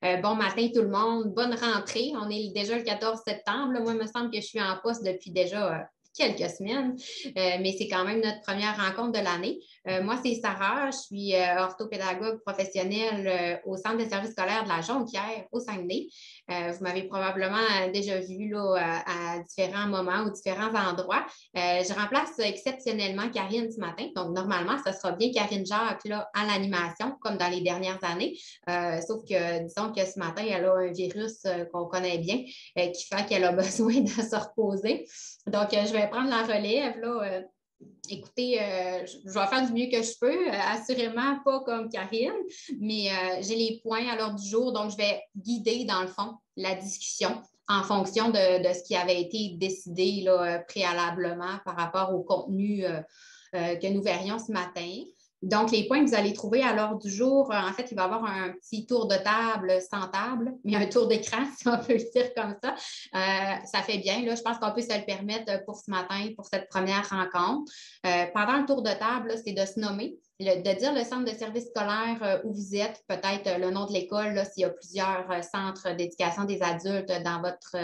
Bon matin tout le monde, bonne rentrée. On est déjà le 14 septembre. Là. Moi, il me semble que je suis en poste depuis déjà quelques semaines, mais c'est quand même notre première rencontre de l'année. Moi, c'est Sarah, je suis orthopédagogue professionnelle au Centre de services scolaires de la Jonquière, au Saguenay. Vous m'avez probablement déjà vu là, à différents moments ou différents endroits. Je remplace exceptionnellement Karine ce matin. Donc, normalement, ce sera bien Karine Jacques là, à l'animation, comme dans les dernières années. Sauf que, disons que ce matin, elle a un virus qu'on connaît bien qui fait qu'elle a besoin de se reposer. Donc, je vais prendre la relève. Là, écoutez, je vais faire du mieux que je peux, assurément pas comme Karine, mais j'ai les points à l'ordre du jour, donc je vais guider, dans le fond, la discussion en fonction de ce qui avait été décidé là, préalablement par rapport au contenu que nous verrions ce matin. Donc, les points que vous allez trouver à l'ordre du jour, en fait, il va y avoir un petit tour de table sans table, mais un tour d'écran, si on peut le dire comme ça. Ça fait bien. Là, je pense qu'on peut se le permettre pour ce matin, pour cette première rencontre. Pendant le tour de table, c'est de se nommer, de dire le centre de service scolaire où vous êtes, peut-être le nom de l'école, s'il y a plusieurs centres d'éducation des adultes dans votre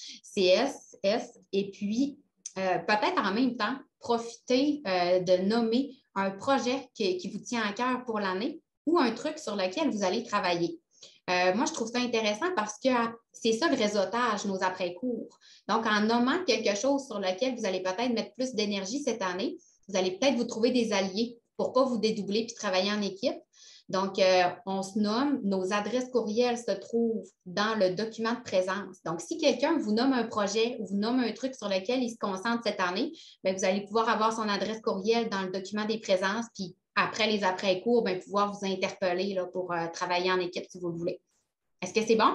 CSS. Et puis, peut-être en même temps, profiter de nommer un projet qui vous tient à cœur pour l'année ou un truc sur lequel vous allez travailler. Moi, je trouve ça intéressant parce que c'est ça le réseautage, nos après-cours. Donc, en nommant quelque chose sur lequel vous allez peut-être mettre plus d'énergie cette année, vous allez peut-être vous trouver des alliés pour ne pas vous dédoubler puis travailler en équipe. Donc, on se nomme, nos adresses courriels se trouvent dans le document de présence. Donc, si quelqu'un vous nomme un projet ou vous nomme un truc sur lequel il se concentre cette année, bien, vous allez pouvoir avoir son adresse courriel dans le document des présences, puis après les après-cours, bien, pouvoir vous interpeller là, pour travailler en équipe si vous le voulez. Est-ce que c'est bon?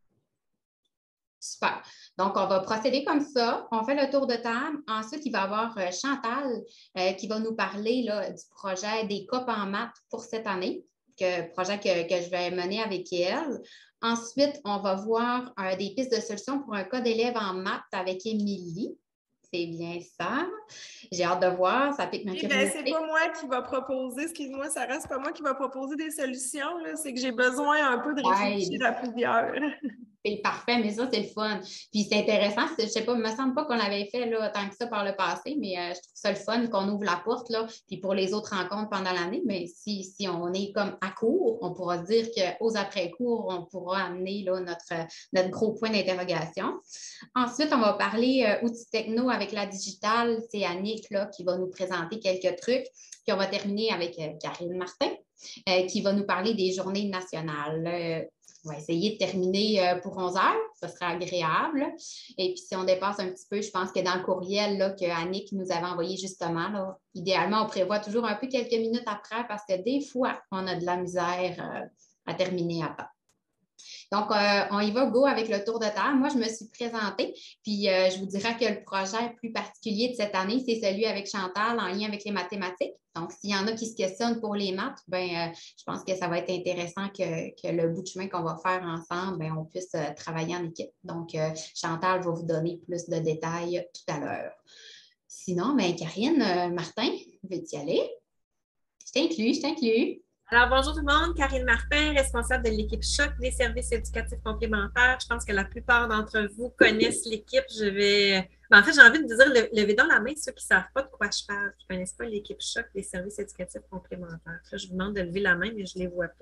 Super. Donc, on va procéder comme ça. On fait le tour de table. Ensuite, il va y avoir Chantal qui va nous parler là, du projet des COP en maths pour cette année, projet que je vais mener avec elle. Ensuite, on va voir des pistes de solutions pour un cas d'élève en maths avec Émilie. C'est bien ça. J'ai hâte de voir. Ça pique ma curiosité. C'est pas moi qui va proposer, excuse-moi, Sarah, c'est pas moi qui va proposer des solutions, c'est que j'ai besoin un peu de réfléchir à plusieurs. C'est parfait, mais ça, c'est le fun. Puis c'est intéressant, je sais pas, il me semble pas qu'on l'avait fait là, tant que ça par le passé, mais je trouve ça le fun qu'on ouvre la porte, là, puis pour les autres rencontres pendant l'année, mais si on est comme à court, on pourra se dire qu'aux après-cours, on pourra amener là, notre gros point d'interrogation. Ensuite, on va parler outils techno avec la digitale. C'est Annick là, qui va nous présenter quelques trucs. Puis on va terminer avec Karine Martin, qui va nous parler des journées nationales. On va essayer de terminer pour 11 heures. Ça sera agréable. Et puis, si on dépasse un petit peu, je pense que dans le courriel là, que Annick nous avait envoyé justement, là, idéalement, on prévoit toujours un peu quelques minutes après parce que des fois, on a de la misère à terminer à temps. Donc, on y va, go, avec le tour de table. Moi, je me suis présentée, puis je vous dirais que le projet plus particulier de cette année, c'est celui avec Chantal en lien avec les mathématiques. Donc, s'il y en a qui se questionnent pour les maths, ben, je pense que ça va être intéressant que le bout de chemin qu'on va faire ensemble, ben, on puisse travailler en équipe. Donc, Chantal va vous donner plus de détails tout à l'heure. Sinon, ben, Karine, Martin, veux-tu y aller? Je t'inclus. Alors, bonjour tout le monde, Karine Martin, responsable de l'équipe Choc des services éducatifs complémentaires. Je pense que la plupart d'entre vous connaissent l'équipe. En fait, j'ai envie de dire, levez donc la main ceux qui ne savent pas de quoi je parle, qui ne connaissent pas l'équipe Choc des services éducatifs complémentaires. Là, je vous demande de lever la main, mais je ne les vois pas.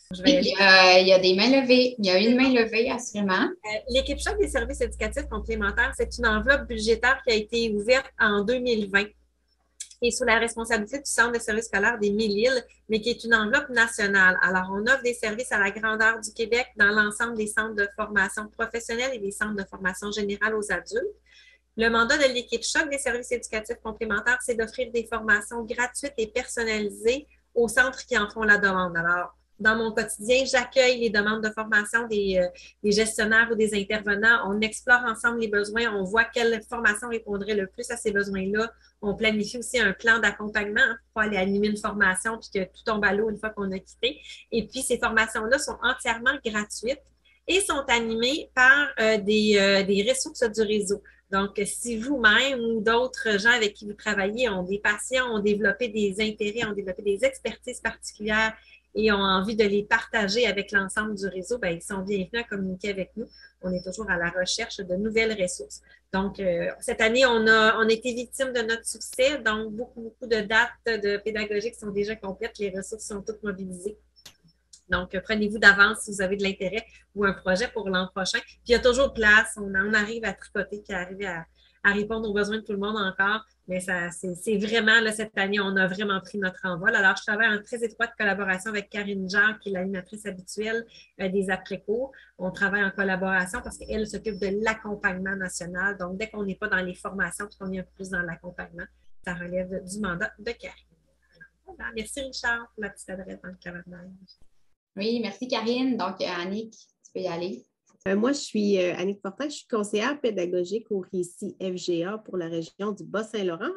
Il y a des mains levées. Il y a une main levée, assurément. L'équipe Choc des services éducatifs complémentaires, c'est une enveloppe budgétaire qui a été ouverte en 2020. Et sous la responsabilité du Centre de services scolaires des Mille-Îles, mais qui est une enveloppe nationale. Alors, on offre des services à la grandeur du Québec dans l'ensemble des centres de formation professionnelle et des centres de formation générale aux adultes. Le mandat de l'équipe Choc des services éducatifs complémentaires, c'est d'offrir des formations gratuites et personnalisées aux centres qui en font la demande. Alors, dans mon quotidien, j'accueille les demandes de formation des gestionnaires ou des intervenants. On explore ensemble les besoins. On voit quelle formation répondrait le plus à ces besoins-là. On planifie aussi un plan d'accompagnement pour aller animer une formation puis que tout tombe à l'eau une fois qu'on a quitté. Et puis, ces formations-là sont entièrement gratuites et sont animées par des ressources du réseau. Donc, si vous-même ou d'autres gens avec qui vous travaillez ont des patients, ont développé des intérêts, ont développé des expertises particulières et ont envie de les partager avec l'ensemble du réseau, bien, ils sont bienvenus à communiquer avec nous. On est toujours à la recherche de nouvelles ressources. Donc, cette année, on a été victime de notre succès. Donc, beaucoup de dates de pédagogiques sont déjà complètes. Les ressources sont toutes mobilisées. Donc, prenez-vous d'avance si vous avez de l'intérêt ou un projet pour l'an prochain. Puis, il y a toujours place. On arrive à tricoter puis à arriver à répondre aux besoins de tout le monde encore. Mais c'est vraiment, là, cette année, on a vraiment pris notre envol. Alors, je travaille en très étroite collaboration avec Karine Jacques, qui est l'animatrice habituelle des après-cours. On travaille en collaboration parce qu'elle s'occupe de l'accompagnement national. Donc, dès qu'on n'est pas dans les formations puis qu'on est un peu plus dans l'accompagnement, ça relève du mandat de Karine. Voilà. Merci, Richard, pour la petite adresse dans le clavardage. Oui, merci Karine. Donc, Annick, tu peux y aller. Moi, je suis Annick Fortin, je suis conseillère pédagogique au RICI FGA pour la région du Bas-Saint-Laurent.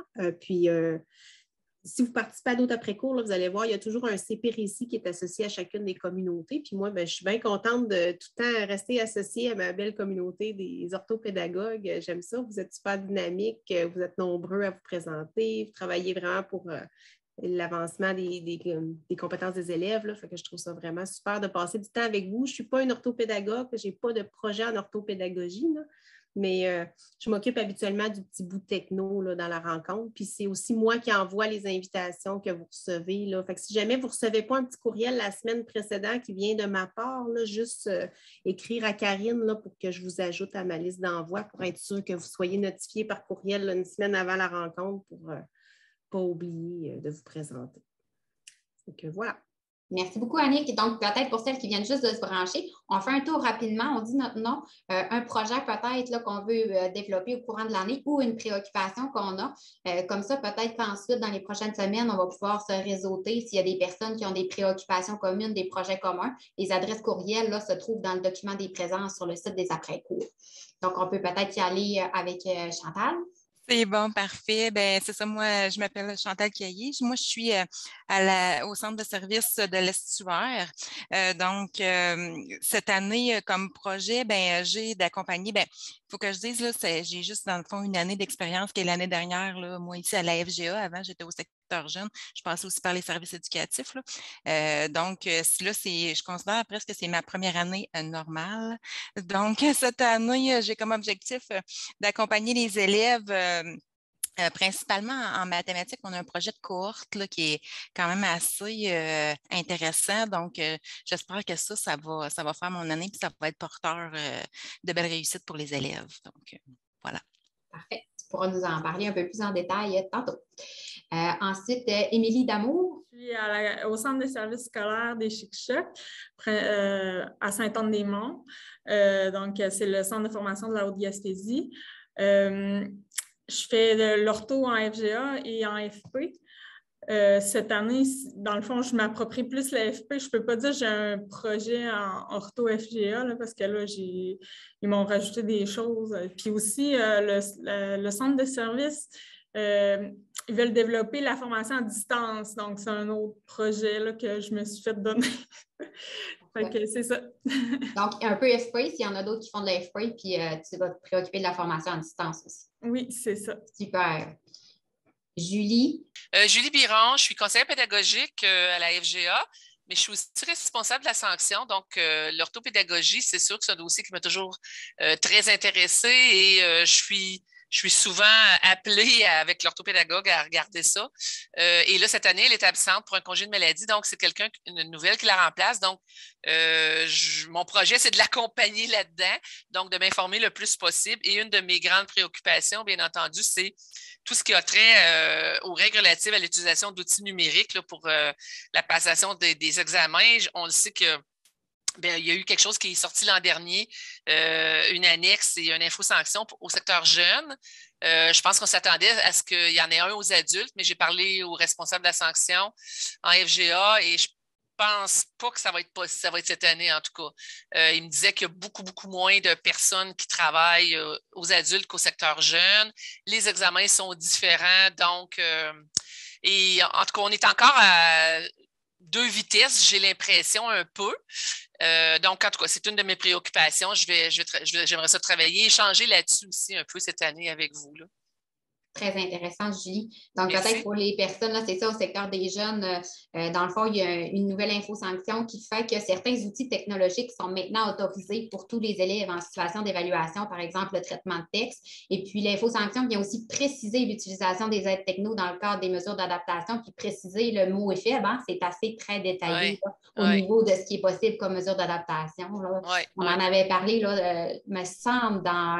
Si vous participez à d'autres après-cours, vous allez voir, il y a toujours un CP RICI qui est associé à chacune des communautés. Puis moi, je suis bien contente de tout le temps rester associée à ma belle communauté des orthopédagogues. J'aime ça. Vous êtes super dynamiques, vous êtes nombreux à vous présenter, vous travaillez vraiment pour l'avancement des compétences des élèves. Là. Fait que je trouve ça vraiment super de passer du temps avec vous. Je ne suis pas une orthopédagogue, je n'ai pas de projet en orthopédagogie, là, mais je m'occupe habituellement du petit bout techno là, dans la rencontre. Puis c'est aussi moi qui envoie les invitations que vous recevez. Là. Fait que si jamais vous ne recevez pas un petit courriel la semaine précédente qui vient de ma part, là, juste écrire à Karine là, pour que je vous ajoute à ma liste d'envoi pour être sûr que vous soyez notifié par courriel là, une semaine avant la rencontre pour pas oublier de vous présenter. Donc, voilà. Merci beaucoup, Annick. Donc, peut-être pour celles qui viennent juste de se brancher, on fait un tour rapidement, on dit notre nom, un projet peut-être qu'on veut développer au courant de l'année ou une préoccupation qu'on a. Comme ça, peut-être qu'ensuite, dans les prochaines semaines, on va pouvoir se réseauter s'il y a des personnes qui ont des préoccupations communes, des projets communs. Les adresses courriels là, se trouvent dans le document des présences sur le site des après-cours. Donc, on peut peut-être y aller avec Chantal. C'est bon, parfait. Ben, c'est ça, moi, je m'appelle Chantal Caillé. Moi, je suis au centre de service de l'Estuaire. Cette année, comme projet, ben, j'ai d'accompagner, ben, il faut que je dise, là, j'ai juste, dans le fond, une année d'expérience qui est l'année dernière, là, moi, ici à la FGA. Avant, j'étais au secteur jeune. Je passais aussi par les services éducatifs. Là. Là, je considère presque que c'est ma première année normale. Donc, cette année, j'ai comme objectif d'accompagner les élèves principalement en mathématiques. On a un projet de cohorte là, qui est quand même assez intéressant. Donc, j'espère que ça va faire mon année et ça va être porteur de belles réussites pour les élèves. Donc, voilà. Parfait. Tu pourras nous en parler un peu plus en détail tantôt. Ensuite, Émilie Damour. Je suis au centre de services scolaires des Chic-Chocs à Saint-Anne-des-Monts. Donc, c'est le centre de formation de la Haute-Gaspésie. Je fais de l'ortho en FGA et en FP. Cette année, dans le fond, je m'approprie plus la FP. Je ne peux pas dire que j'ai un projet en ortho-FGA là, parce que là, ils m'ont rajouté des choses. Puis aussi, le centre de service, ils veulent développer la formation à distance. Donc, c'est un autre projet là, que je me suis fait donner. Fait que c'est ça. Donc, un peu FP, s'il y en a d'autres qui font de la FP, puis tu vas te préoccuper de la formation à distance aussi. Oui, c'est ça. Super. Julie? Julie Biron, je suis conseillère pédagogique à la FGA, mais je suis aussi responsable de la sanction. Donc, l'orthopédagogie, c'est sûr que c'est un dossier qui m'a toujours très intéressée et je suis souvent appelée avec l'orthopédagogue à regarder ça. Et là, cette année, elle est absente pour un congé de maladie, donc c'est une nouvelle qui la remplace. Donc, mon projet, c'est de l'accompagner là-dedans, donc de m'informer le plus possible. Et une de mes grandes préoccupations, bien entendu, c'est tout ce qui a trait aux règles relatives à l'utilisation d'outils numériques là, pour la passation des examens. On le sait que bien, il y a eu quelque chose qui est sorti l'an dernier, une annexe et une info-sanction au secteur jeune. Je pense qu'on s'attendait à ce qu'il y en ait un aux adultes, mais j'ai parlé aux responsables de la sanction en FGA et je pense pas que ça va être cette année, en tout cas. Il me disait qu'il y a beaucoup moins de personnes qui travaillent aux adultes qu'au secteur jeune. Les examens sont différents, donc... et en tout cas, on est encore à 2 vitesses, j'ai l'impression, un peu. Donc, en tout cas, c'est une de mes préoccupations. J'aimerais ça travailler, échanger là-dessus aussi un peu cette année avec vous. Là. très intéressante, Julie. Donc, Merci. peut-être pour les personnes, là, c'est ça, au secteur des jeunes, dans le fond, il y a une nouvelle infosanction qui fait que certains outils technologiques sont maintenant autorisés pour tous les élèves en situation d'évaluation, par exemple le traitement de texte. Et puis, l'infosanction vient aussi préciser l'utilisation des aides techno dans le cadre des mesures d'adaptation, puis préciser le mot est faible, hein, c'est assez très détaillé au niveau de ce qui est possible comme mesure d'adaptation. On en avait parlé, là, me semble,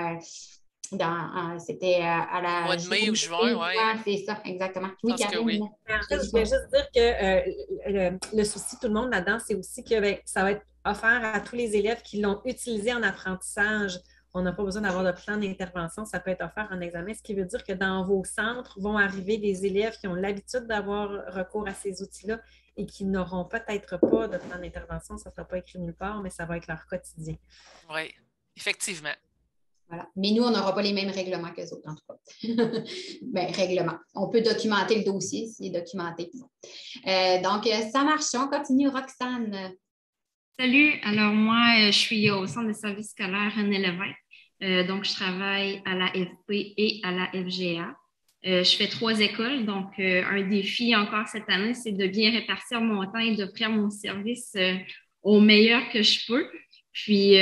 c'était à la mois de mai ou juin, oui. C'est ça, exactement. Oui, Karine. Oui. En fait, je voulais juste dire que le souci de tout le monde là-dedans, c'est aussi que ça va être offert à tous les élèves qui l'ont utilisé en apprentissage. On n'a pas besoin d'avoir de plan d'intervention, ça peut être offert en examen, ce qui veut dire que dans vos centres vont arriver des élèves qui ont l'habitude d'avoir recours à ces outils-là et qui n'auront peut-être pas de plan d'intervention. Ça ne sera pas écrit nulle part, mais ça va être leur quotidien. Oui, effectivement. Voilà. Mais nous, on n'aura pas les mêmes règlements qu'eux autres, en tout cas. Bien, règlement. On peut documenter le dossier s'il est documenté. Donc, ça marche. On continue. Roxane. Salut. Alors, moi, je suis au Centre de services scolaires René Lévesque. Donc, je travaille à la FP et à la FGA. Je fais 3 écoles. Donc, un défi encore cette année, c'est de bien répartir mon temps et d'offrir mon service au meilleur que je peux. Puis,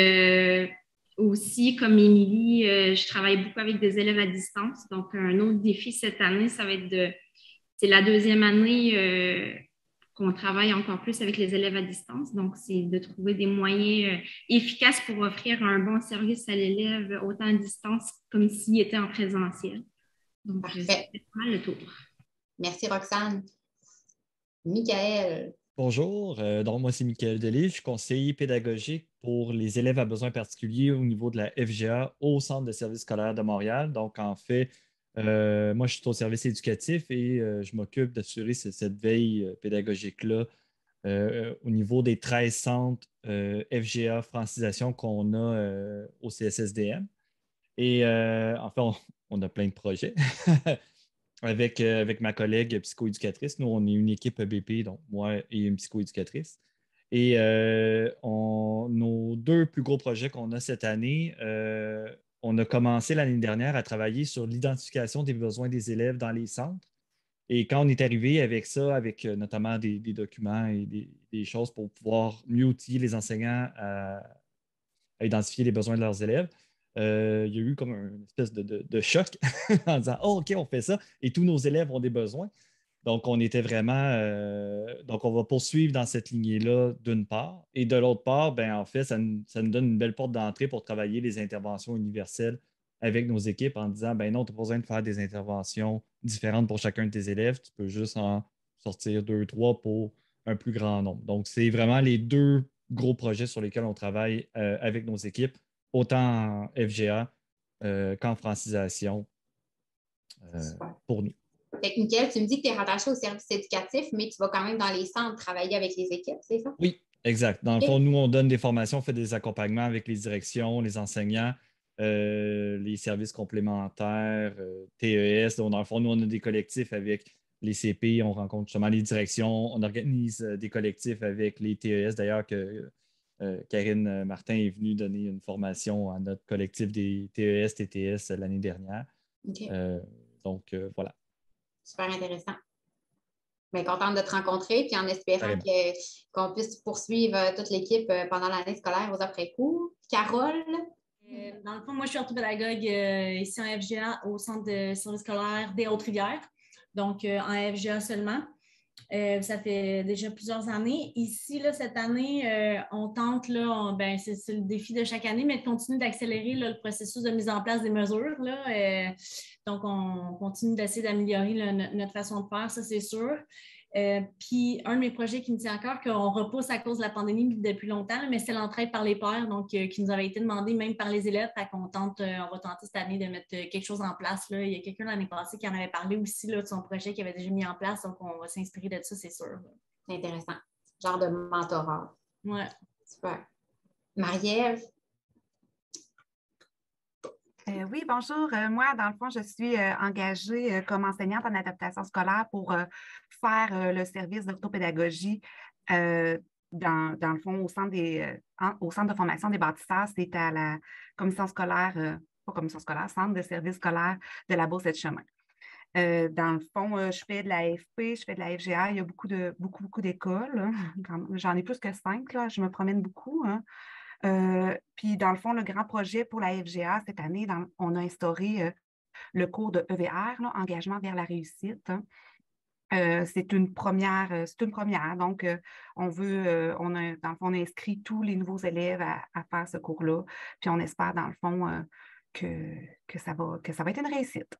aussi, comme Émilie, je travaille beaucoup avec des élèves à distance. Donc, un autre défi cette année, ça va être c'est la 2e année qu'on travaille encore plus avec les élèves à distance. Donc, c'est de trouver des moyens efficaces pour offrir un bon service à l'élève, autant à distance comme s'il était en présentiel. Donc, c'est pas mal le tour. Merci, Roxane. Michaël. Bonjour, donc moi c'est Michaël Delis, je suis conseiller pédagogique pour les élèves à besoins particuliers au niveau de la FGA au Centre de services scolaires de Montréal. Donc en fait, moi je suis au service éducatif et je m'occupe d'assurer cette veille pédagogique-là au niveau des 13 centres FGA francisation qu'on a au CSSDM. Et en fait, on a plein de projets. Avec ma collègue psychoéducatrice. Nous, on est une équipe BP, donc moi et une psychoéducatrice. Et nos 2 plus gros projets qu'on a cette année, on a commencé l'année dernière à travailler sur l'identification des besoins des élèves dans les centres. Et quand on est arrivé avec ça, avec notamment des documents et des choses pour pouvoir mieux outiller les enseignants à identifier les besoins de leurs élèves, il y a eu comme une espèce de choc en disant « Oh, OK, on fait ça et tous nos élèves ont des besoins. » Donc, on était vraiment… donc, on va poursuivre dans cette lignée-là d'une part. Et de l'autre part, ben, en fait, ça nous donne une belle porte d'entrée pour travailler les interventions universelles avec nos équipes en disant « Ben non, tu n'as pas besoin de faire des interventions différentes pour chacun de tes élèves. Tu peux juste en sortir 2, 3 pour un plus grand nombre. » Donc, c'est vraiment les 2 gros projets sur lesquels on travaille avec nos équipes, autant en FGA qu'en francisation pour nous. Michaël, tu me dis que tu es rattaché au service éducatif, mais tu vas quand même dans les centres travailler avec les équipes, c'est ça? Oui, exact. Dans le fond, nous, on donne des formations, on fait des accompagnements avec les directions, les enseignants, les services complémentaires, TES. Donc, dans le fond, nous, on a des collectifs avec les CP, on rencontre justement les directions, on organise des collectifs avec les TES. D'ailleurs, Karine Martin est venue donner une formation à notre collectif des TES, TTS l'année dernière. Okay. Donc, voilà. Super intéressant. Bien, contente de te rencontrer, puis en espérant qu'on puisse poursuivre toute l'équipe pendant l'année scolaire aux après-cours. Carole? Dans le fond, moi, je suis orthopédagogue ici en FGA au Centre de services scolaires des Hautes-Rivières, donc en FGA seulement. Ça fait déjà plusieurs années. Ici, là, cette année, on tente, là, c'est le défi de chaque année, mais de continuer d'accélérer le processus de mise en place des mesures. Là, donc, on continue d'essayer d'améliorer notre façon de faire, ça, c'est sûr. Puis, un de mes projets qui me tient à cœur, qu'on repousse à cause de la pandémie depuis longtemps, mais c'est l'entraide par les pairs, donc qui nous avait été demandé même par les élèves. Fait qu'on on va tenter cette année de mettre quelque chose en place. Là. Il y a quelqu'un l'année passée qui en avait parlé aussi là, de son projet qu'il avait déjà mis en place, donc on va s'inspirer de ça, c'est sûr. C'est intéressant. Genre de mentorat. Ouais. Super. Marie-Ève? Oui, bonjour. Moi, dans le fond, je suis engagée comme enseignante en adaptation scolaire pour faire le service d'orthopédagogie dans le fond au centre de formation des bâtisseurs. C'est à la commission scolaire, pas commission scolaire, centre de service scolaire de la Beauce-et-Chemin. Dans le fond, je fais de la FP, je fais de la FGA. Il y a beaucoup d'écoles, hein. J'en ai plus que 5, là. Je me promène beaucoup, hein. Puis, dans le fond, le grand projet pour la FGA cette année, on a instauré le cours de EVR, là, Engagement vers la réussite, hein. C'est une première. Donc, dans le fond, on a inscrit tous les nouveaux élèves à faire ce cours-là. Puis, on espère, dans le fond, que ça va être une réussite.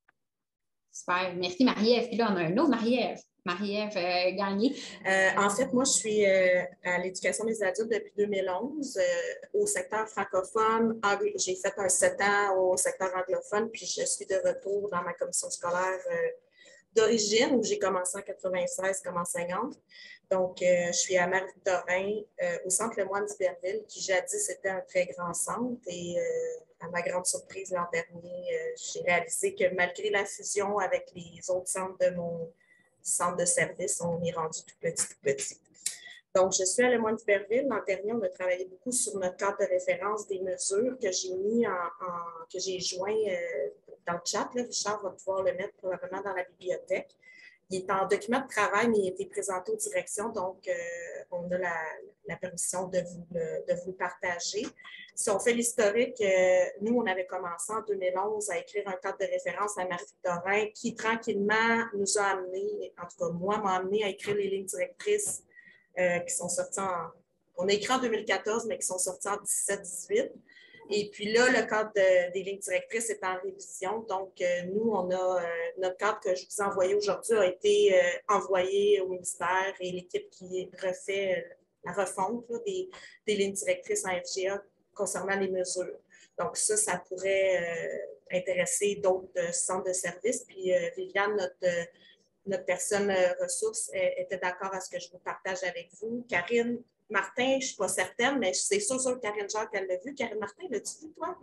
Super. Merci, Marie-Ève. Puis là, on a un autre Marie-Ève. Marie-Ève Gagné. En fait, moi, je suis à l'éducation des adultes depuis 2011 au secteur francophone. J'ai fait un 7 ans au secteur anglophone, puis je suis de retour dans ma commission scolaire d'origine, où j'ai commencé en 1996 comme enseignante. Donc, je suis à Marie-Victorin, au centre Le Moine d'Iberville, qui jadis était un très grand centre. Et à ma grande surprise l'an dernier, j'ai réalisé que malgré la fusion avec les autres centres de mon centre de service, on est rendu tout petit. Donc, je suis à Le Moine d'Iberville. L'an dernier, on a travaillé beaucoup sur notre cadre de référence des mesures que j'ai mis que j'ai joint dans le chat. Là, Richard va pouvoir le mettre probablement dans la bibliothèque. Il est en document de travail, mais il a été présenté aux directions, donc on a la permission de vous le partager. Si on fait l'historique, nous, on avait commencé en 2011 à écrire un cadre de référence à Marie-Victorin qui, tranquillement, nous a amené, en tout cas, moi, m'a amené à écrire les lignes directrices qui sont sorties on a écrit en 2014, mais qui sont sorties en 17-18. Et puis là, le cadre des lignes directrices est en révision. Donc, nous, on a notre cadre que je vous ai envoyé aujourd'hui a été envoyé au ministère et l'équipe qui refait la refonte là, des lignes directrices en FGA concernant les mesures. Donc, ça pourrait intéresser d'autres centres de services. Puis, Viviane, notre personne ressource, était d'accord à ce que je vous partage avec vous. Karine Martin, je ne suis pas certaine, mais c'est sûr que Karine Jacques, elle l'a vu. Karine Martin, l'as-tu vu, toi?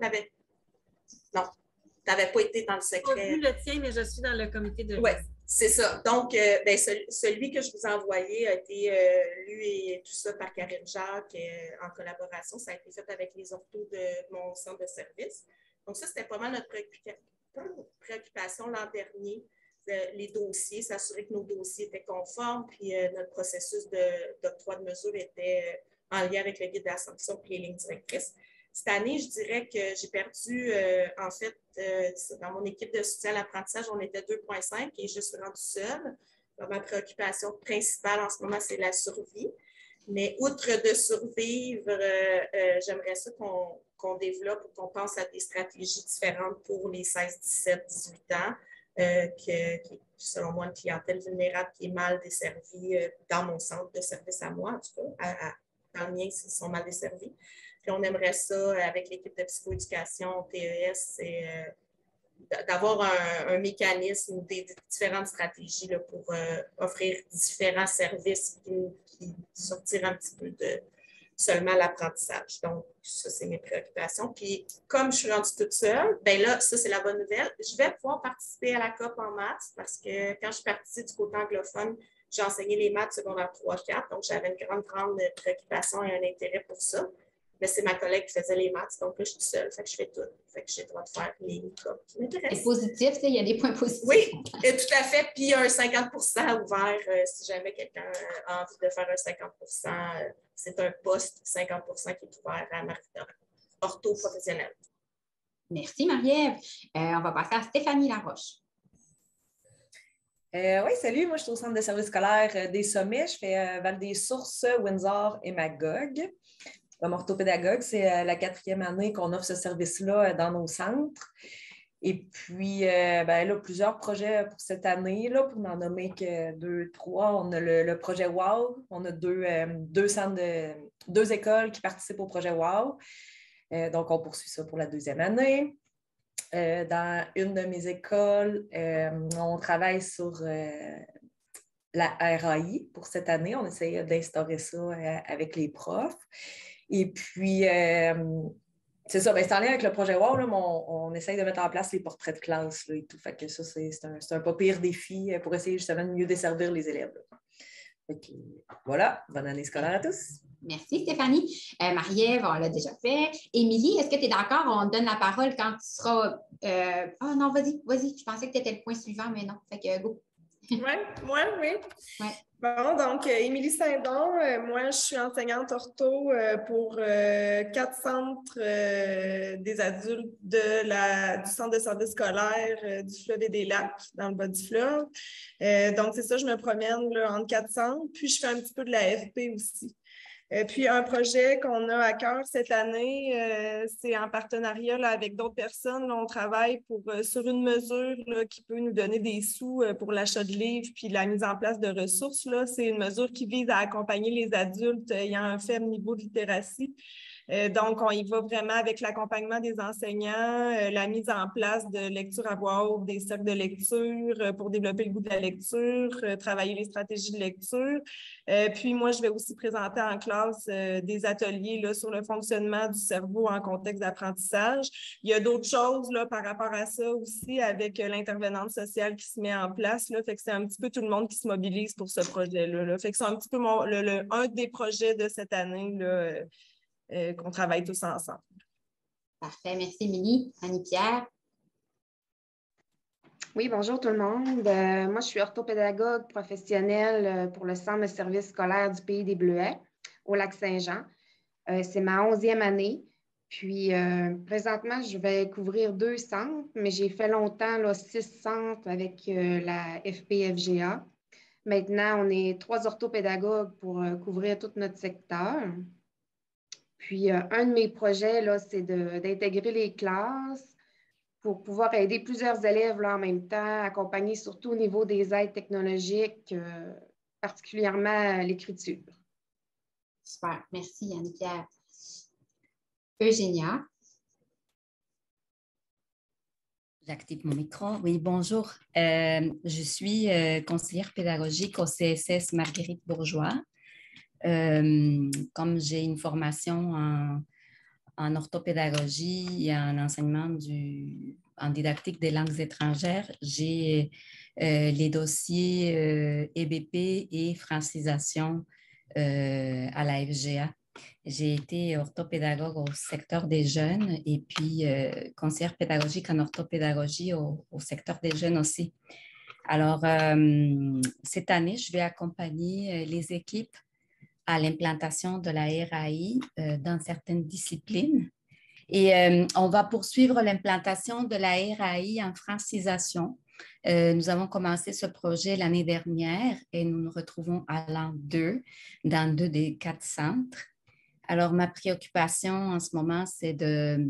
Non, tu n'avais pas été dans le secret. Je n'ai pas vu le tien, mais je suis dans le comité de... Oui, c'est ça. Donc, celui que je vous ai envoyé a été lu et tout ça par Karine Jacques en collaboration. Ça a été fait avec les orthos de mon centre de service. Donc, ça, c'était pas mal notre préoccupation l'an dernier. Les dossiers, s'assurer que nos dossiers étaient conformes, puis notre processus d'octroi de mesures était en lien avec le guide de la sanction et les lignes directrices. Cette année, je dirais que j'ai perdu, en fait, dans mon équipe de soutien à l'apprentissage, on était 2,5 et je suis rendue seule. Alors, ma préoccupation principale en ce moment, c'est la survie. Mais outre de survivre, j'aimerais ça qu'on développe ou qu'on pense à des stratégies différentes pour les 16, 17, 18 ans. Qui est, selon moi, une clientèle vulnérable qui est mal desservie dans mon centre de service à moi, en tout cas. Dans le mien, ils sont mal desservis. Puis on aimerait ça, avec l'équipe de psychoéducation, TES, d'avoir un mécanisme ou des différentes stratégies là, pour offrir différents services qui sortirent un petit peu de seulement l'apprentissage. Donc, ça, c'est mes préoccupations. Puis, comme je suis rendue toute seule, bien là, ça, c'est la bonne nouvelle. Je vais pouvoir participer à la COP en maths parce que quand je suis partie du côté anglophone, j'ai enseigné les maths secondaire 3-4, donc j'avais une grande préoccupation et un intérêt pour ça. Mais c'est ma collègue qui faisait les maths, donc là, je suis toute seule, fait que je fais tout. Fait que j'ai le droit de faire les COP qui m'intéressent. C'est positif, il y a des points positifs. Oui, tout à fait. Puis, un 50 ouvert, si jamais quelqu'un a envie de faire un 50 c'est un poste 50 qui est ouvert à Marie-Victorin, ortho-professionnel. Merci, Marie-Ève. On va passer à Stéphanie Laroche. Oui, salut. Moi, je suis au centre de service scolaire des Sommets. Je fais Val-des-Sources, Windsor et Magog. Comme orthopédagogue, c'est la 4e année qu'on offre ce service-là dans nos centres. Et puis, là, plusieurs projets pour cette année, là, pour n'en nommer que 2, 3. On a le projet WOW. On a deux écoles qui participent au projet WOW. Donc, on poursuit ça pour la 2e année. Dans une de mes écoles, on travaille sur la RAI pour cette année. On essaie d'instaurer ça avec les profs. Et puis, c'est ça, c'est en lien avec le projet WOW, là, on essaye de mettre en place les portraits de classe là, et tout. Fait que ça, c'est un pas pire défi pour essayer justement de mieux desservir les élèves. Fait que, voilà, bonne année scolaire à tous. Merci, Stéphanie. Marie-Ève, on l'a déjà fait. Émilie, est-ce que tu es d'accord? On te donne la parole quand tu seras... Ah non, vas-y. Je pensais que tu étais le point suivant, mais non. Fait que go. Oui. Ouais. Bon, donc, Émilie Saint-Don, moi, je suis enseignante ortho pour 4 centres des adultes du centre de service scolaire du fleuve et des lacs, dans le bas du fleuve. Donc, c'est ça, je me promène là, entre 4 centres, puis je fais un petit peu de la FP aussi. Puis, un projet qu'on a à cœur cette année, c'est en partenariat là, avec d'autres personnes. Là, on travaille sur une mesure là, qui peut nous donner des sous pour l'achat de livres puis la mise en place de ressources. Là. C'est une mesure qui vise à accompagner les adultes ayant un faible niveau de littératie. Donc, on y va vraiment avec l'accompagnement des enseignants, la mise en place de lecture à voix haute, des cercles de lecture pour développer le goût de la lecture, travailler les stratégies de lecture. Puis, moi, je vais aussi présenter en classe des ateliers là, sur le fonctionnement du cerveau en contexte d'apprentissage. Il y a d'autres choses là, par rapport à ça aussi avec l'intervenante sociale qui se met en place. Là, fait que c'est un petit peu tout le monde qui se mobilise pour ce projet-là. Là. Fait que c'est un petit peu un des projets de cette année là, qu'on travaille tous ensemble. Parfait. Merci, Émilie. Annie-Pierre? Oui, bonjour tout le monde. Moi, je suis orthopédagogue professionnelle pour le Centre de service scolaire du Pays des Bleuets au Lac-Saint-Jean. C'est ma 11e année. Puis, présentement, je vais couvrir 2 centres, mais j'ai fait longtemps là, 6 centres avec la FP-FGA. Maintenant, on est 3 orthopédagogues pour couvrir tout notre secteur. Puis, un de mes projets, là, c'est d'intégrer les classes pour pouvoir aider plusieurs élèves là, en même temps, accompagner surtout au niveau des aides technologiques, particulièrement l'écriture. Super. Merci, Annie-Pierre. Eugénia? J'active mon micro. Oui, bonjour. Je suis conseillère pédagogique au CSS Marguerite Bourgeois. Comme j'ai une formation en orthopédagogie et en enseignement en didactique des langues étrangères, j'ai les dossiers EBP et francisation à la FGA. J'ai été orthopédagogue au secteur des jeunes et puis conseillère pédagogique en orthopédagogie au secteur des jeunes aussi. Alors, cette année, je vais accompagner les équipes à l'implantation de la RAI dans certaines disciplines. Et on va poursuivre l'implantation de la RAI en francisation. Nous avons commencé ce projet l'année dernière et nous nous retrouvons à l'an 2 dans 2 des 4 centres. Alors, ma préoccupation en ce moment, c'est de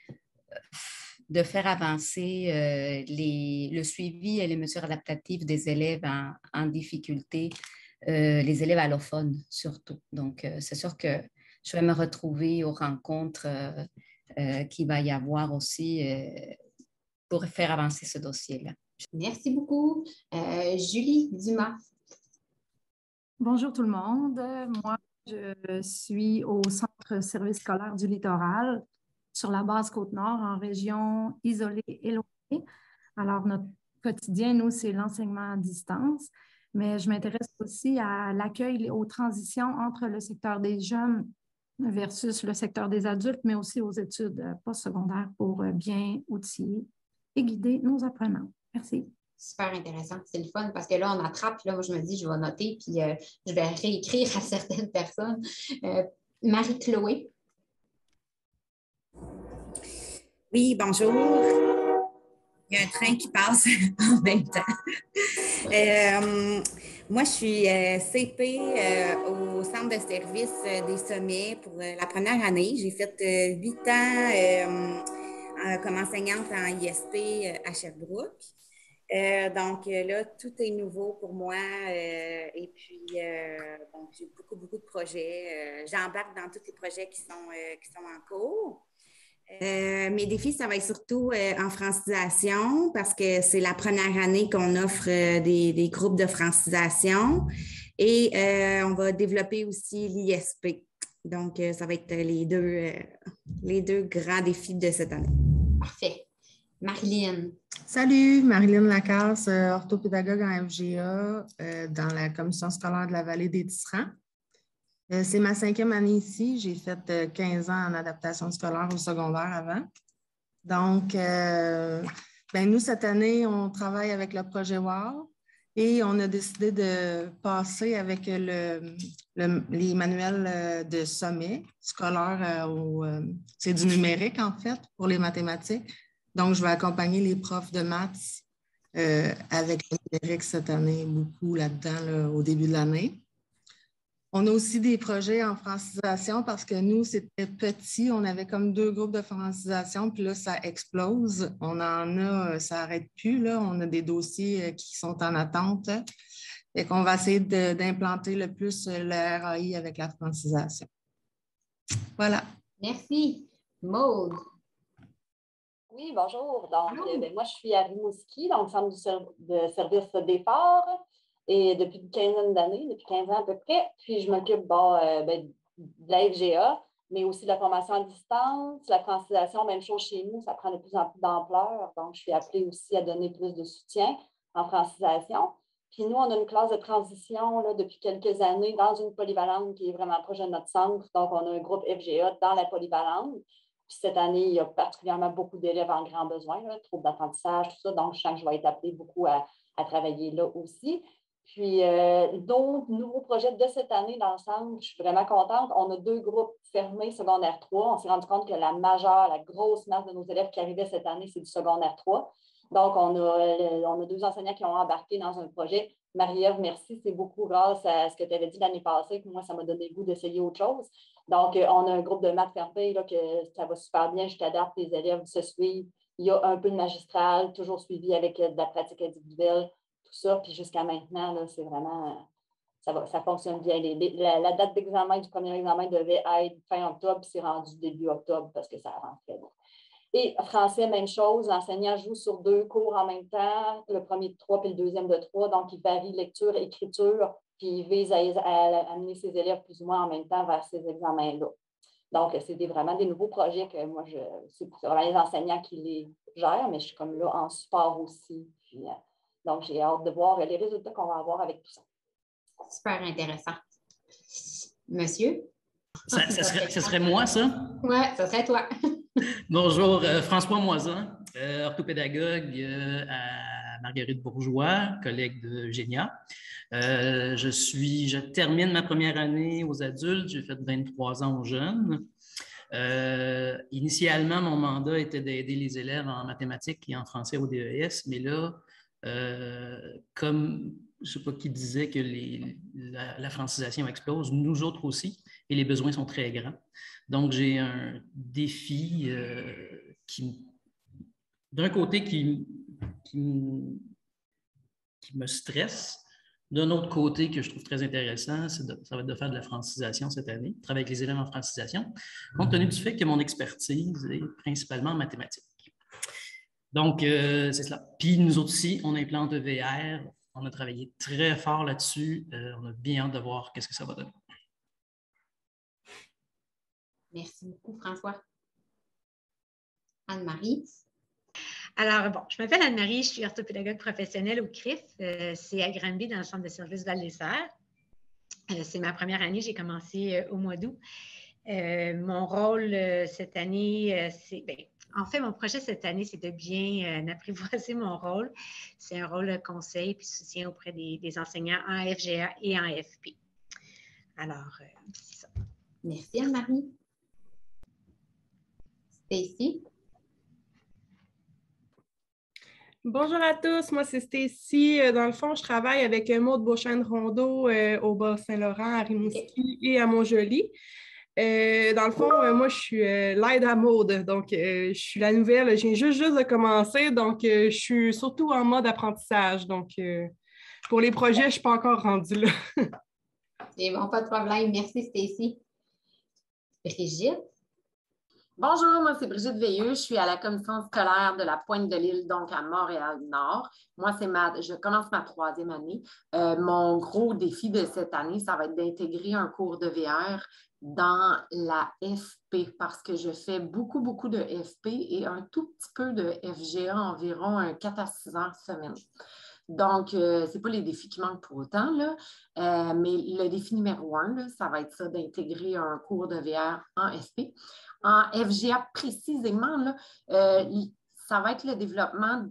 faire avancer le suivi et les mesures adaptatives des élèves en difficulté, les élèves allophones surtout. Donc, c'est sûr que je vais me retrouver aux rencontres qu'il va y avoir aussi pour faire avancer ce dossier-là. Merci beaucoup. Julie Dumas. Bonjour tout le monde. Moi, je suis au Centre service scolaire du littoral sur la base Côte-Nord en région isolée, éloignée. Alors, notre quotidien, nous, c'est l'enseignement à distance, mais je m'intéresse aussi à l'accueil, aux transitions entre le secteur des jeunes versus le secteur des adultes, mais aussi aux études postsecondaires pour bien outiller et guider nos apprenants. Merci. Super intéressant. C'est le fun parce que là, on attrape. Là, moi, je me dis, je vais noter puis je vais réécrire à certaines personnes. Marie-Chloé. Oui, bonjour. Il y a un train qui passe en même temps. Moi, je suis CP au Centre de service des sommets pour la première année. J'ai fait 8 ans comme enseignante en ISP à Sherbrooke. Donc là, tout est nouveau pour moi et puis bon, j'ai beaucoup de projets. J'embarque dans tous les projets qui sont en cours. Mes défis, ça va être surtout en francisation parce que c'est la première année qu'on offre des groupes de francisation et on va développer aussi l'ISP. Donc, ça va être les deux grands défis de cette année. Parfait. Marilyn. Salut, Marilyn Lacasse, orthopédagogue en FGA dans la commission scolaire de la Vallée des Tisserands. C'est ma 5e année ici. J'ai fait 15 ans en adaptation scolaire au secondaire avant. Donc, nous, cette année, on travaille avec le projet WOW et on a décidé de passer avec les manuels de sommet scolaire. C'est du numérique, en fait, pour les mathématiques. Donc, je vais accompagner les profs de maths avec le numérique cette année, beaucoup là-dedans, là, au début de l'année. On a aussi des projets en francisation parce que nous, c'était petit. On avait comme 2 groupes de francisation, puis là, ça explose. On en a, ça n'arrête plus, là. On a des dossiers qui sont en attente. Et qu'on va essayer d'implanter le plus le RAI avec la francisation. Voilà. Merci. Maude. Oui, bonjour. Donc, moi, je suis à Rimouski, dans le centre de service départ. Et depuis une quinzaine d'années, depuis 15 ans à peu près. Puis, je m'occupe de la FGA, mais aussi de la formation à distance, la francisation, même chose chez nous, ça prend de plus en plus d'ampleur. Donc, je suis appelée aussi à donner plus de soutien en francisation. Puis, nous, on a une classe de transition là, depuis quelques années dans une polyvalente qui est vraiment proche de notre centre. Donc, on a un groupe FGA dans la polyvalente. Puis, cette année, il y a particulièrement beaucoup d'élèves en grand besoin, troubles d'apprentissage, tout ça. Donc, je sens que je vais être appelée beaucoup à travailler là aussi. Puis, d'autres nouveaux projets de cette année dans le centre, je suis vraiment contente. On a 2 groupes fermés, secondaire 3. On s'est rendu compte que la grosse masse de nos élèves qui arrivaient cette année, c'est du secondaire 3. Donc, on a 2 enseignants qui ont embarqué dans un projet. Marie-Ève, merci, c'est beaucoup grâce à ce que tu avais dit l'année passée, que moi, ça m'a donné le goût d'essayer autre chose. Donc, on a un groupe de maths fermé, là, que ça va super bien, je t'adapte, les élèves se suivent. Il y a un peu de magistral, toujours suivi avec de la pratique individuelle. Tout ça, puis jusqu'à maintenant, là, c'est vraiment, ça fonctionne bien. La date d'examen du premier examen devait être fin octobre, puis c'est rendu début octobre parce que ça rentre très bien. Et français, même chose, l'enseignant joue sur 2 cours en même temps, le premier de 3 puis le deuxième de 3, donc il varie lecture, écriture, puis il vise à amener ses élèves plus ou moins en même temps vers ces examens-là. Donc, c'est vraiment des nouveaux projets que moi, c'est vraiment les enseignants qui les gèrent, mais je suis comme là en support aussi. Puis, donc, j'ai hâte de voir les résultats qu'on va avoir avec tout ça. Super intéressant. Monsieur? Ce serait moi, ça? Oui, ce serait toi. Bonjour, François Moisan, orthopédagogue à Marguerite Bourgeois, collègue de Génia. Je termine ma première année aux adultes, j'ai fait 23 ans aux jeunes. Initialement, mon mandat était d'aider les élèves en mathématiques et en français au DES, mais là, comme je ne sais pas qui disait que la francisation explose, nous autres aussi, et les besoins sont très grands. Donc, j'ai un défi d'un côté qui me stresse, d'un autre côté que je trouve très intéressant, ça va être de faire de la francisation cette année, travailler avec les élèves en francisation, compte tenu du fait que mon expertise est principalement en mathématiques. Donc, c'est cela. Puis, nous autres aussi, on implante VR. On a travaillé très fort là-dessus. On a bien hâte de voir qu'est-ce que ça va donner. Merci beaucoup, François. Anne-Marie? Alors, bon, je m'appelle Anne-Marie, je suis orthopédagogue professionnelle au CRIF. C'est à Granby, dans le centre de service Val-des-Serres. C'est ma première année, j'ai commencé au mois d'août. Mon rôle cette année, en fait, mon projet cette année, c'est de bien apprivoiser mon rôle. C'est un rôle de conseil puis soutien auprès des enseignants en FGA et en FP. Alors, c'est ça. Merci Anne-Marie. Stacy? Bonjour à tous, moi c'est Stacy. Dans le fond, je travaille avec Maude Beauchesne-Rondeau au Bas-Saint-Laurent, à Rimouski et à Montjoly. Dans le fond, moi, je suis l'aide à Maude, donc je suis la nouvelle. J'ai juste de commencer, donc je suis surtout en mode apprentissage. Donc, pour les projets, je ne suis pas encore rendue là. C'est bon, pas de problème. Merci, Stacy. Brigitte? Bonjour, moi c'est Brigitte Veilleux, je suis à la commission scolaire de la Pointe-de-l'Île, donc à Montréal-Nord. Moi, je commence ma 3e année. Mon gros défi de cette année, ça va être d'intégrer un cours de VR dans la FP parce que je fais beaucoup de FP et un tout petit peu de FGA, environ 4 à 6 heures semaine. Donc, ce n'est pas les défis qui manquent pour autant, là. Mais le défi numéro 1, là, ça va être ça, d'intégrer un cours de VR en SP. En FGA précisément, là, ça va être le développement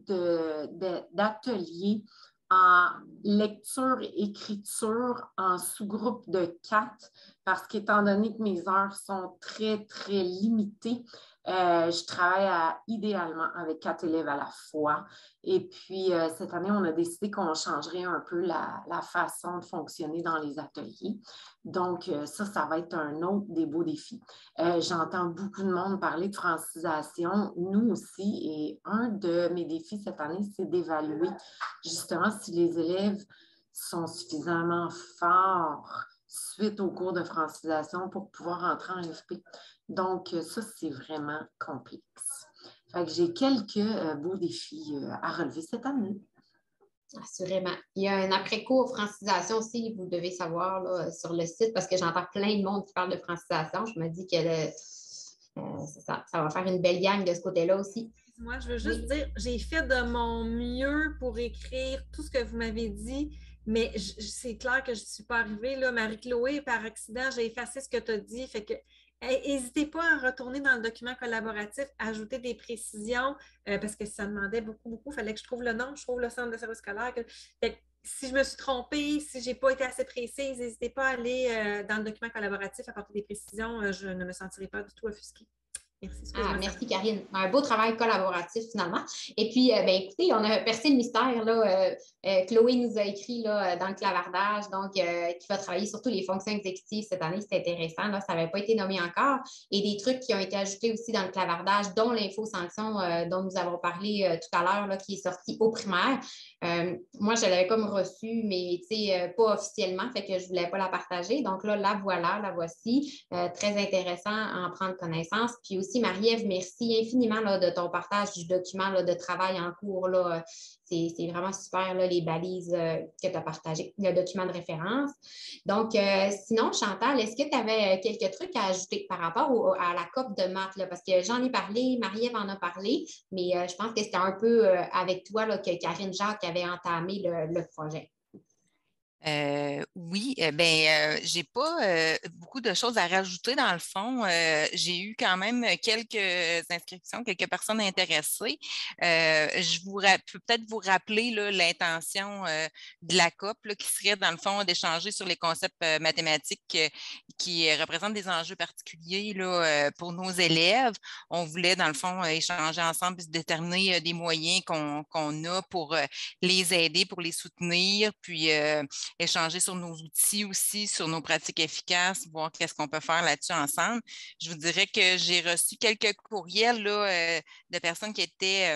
d'ateliers en lecture et écriture en sous-groupe de 4, parce qu'étant donné que mes heures sont très, très limitées, je travaille idéalement avec 4 élèves à la fois. Et puis, cette année, on a décidé qu'on changerait un peu la façon de fonctionner dans les ateliers. Donc, ça va être un autre des beaux défis. J'entends beaucoup de monde parler de francisation, nous aussi, et un de mes défis cette année, c'est d'évaluer justement si les élèves sont suffisamment forts suite au cours de francisation pour pouvoir entrer en FP. Donc, ça, c'est vraiment complexe. Fait que j'ai quelques beaux défis à relever cette année. Assurément. Il y a un après-cours francisation aussi, vous devez savoir là, sur le site, parce que j'entends plein de monde qui parle de francisation. Je me dis que ça va faire une belle gang de ce côté-là aussi. Moi, je veux juste dire, j'ai fait de mon mieux pour écrire tout ce que vous m'avez dit, mais c'est clair que je ne suis pas arrivée. Là, Marie-Chloé, par accident, j'ai effacé ce que tu as dit. Fait que n'hésitez pas à retourner dans le document collaboratif, à ajouter des précisions, parce que ça demandait beaucoup. Il fallait que je trouve le nom, je trouve le centre de service scolaire. Fait que, si je me suis trompée, si je n'ai pas été assez précise, n'hésitez pas à aller dans le document collaboratif, apporter des précisions. Je ne me sentirai pas du tout offusquée. Merci. Merci, Karine. Un beau travail collaboratif, finalement. Et puis, écoutez, on a percé le mystère. Là, Chloé nous a écrit là, dans le clavardage, donc qui va travailler surtout les fonctions exécutives cette année. C'est intéressant. Là, ça n'avait pas été nommé encore. Et des trucs qui ont été ajoutés aussi dans le clavardage, dont l'info-sanction dont nous avons parlé tout à l'heure, qui est sortie au primaire. Moi, je l'avais comme reçue, mais pas officiellement, fait que je ne voulais pas la partager. Donc là, la voici. Très intéressant à en prendre connaissance. Puis aussi, Marie-Ève, merci infiniment là, de ton partage du document là, de travail en cours. Là. C'est vraiment super, là, les balises que tu as partagées, le document de référence. Donc, sinon, Chantal, est-ce que tu avais quelques trucs à ajouter par rapport à la COP de maths? Là? Parce que j'en ai parlé, Marie-Ève en a parlé, mais je pense que c'était un peu avec toi là, que Karine Jacques avait entamé le projet. Oui, j'ai pas beaucoup de choses à rajouter dans le fond. J'ai eu quand même quelques inscriptions, quelques personnes intéressées. Je peux peut-être vous rappeler l'intention de la COP là, qui serait dans le fond d'échanger sur les concepts mathématiques qui représentent des enjeux particuliers là, pour nos élèves. On voulait dans le fond échanger ensemble et déterminer des moyens qu'on a pour les aider, pour les soutenir, puis échanger sur nos outils aussi, sur nos pratiques efficaces, voir qu'est-ce qu'on peut faire là-dessus ensemble. Je vous dirais que j'ai reçu quelques courriels là, de personnes qui étaient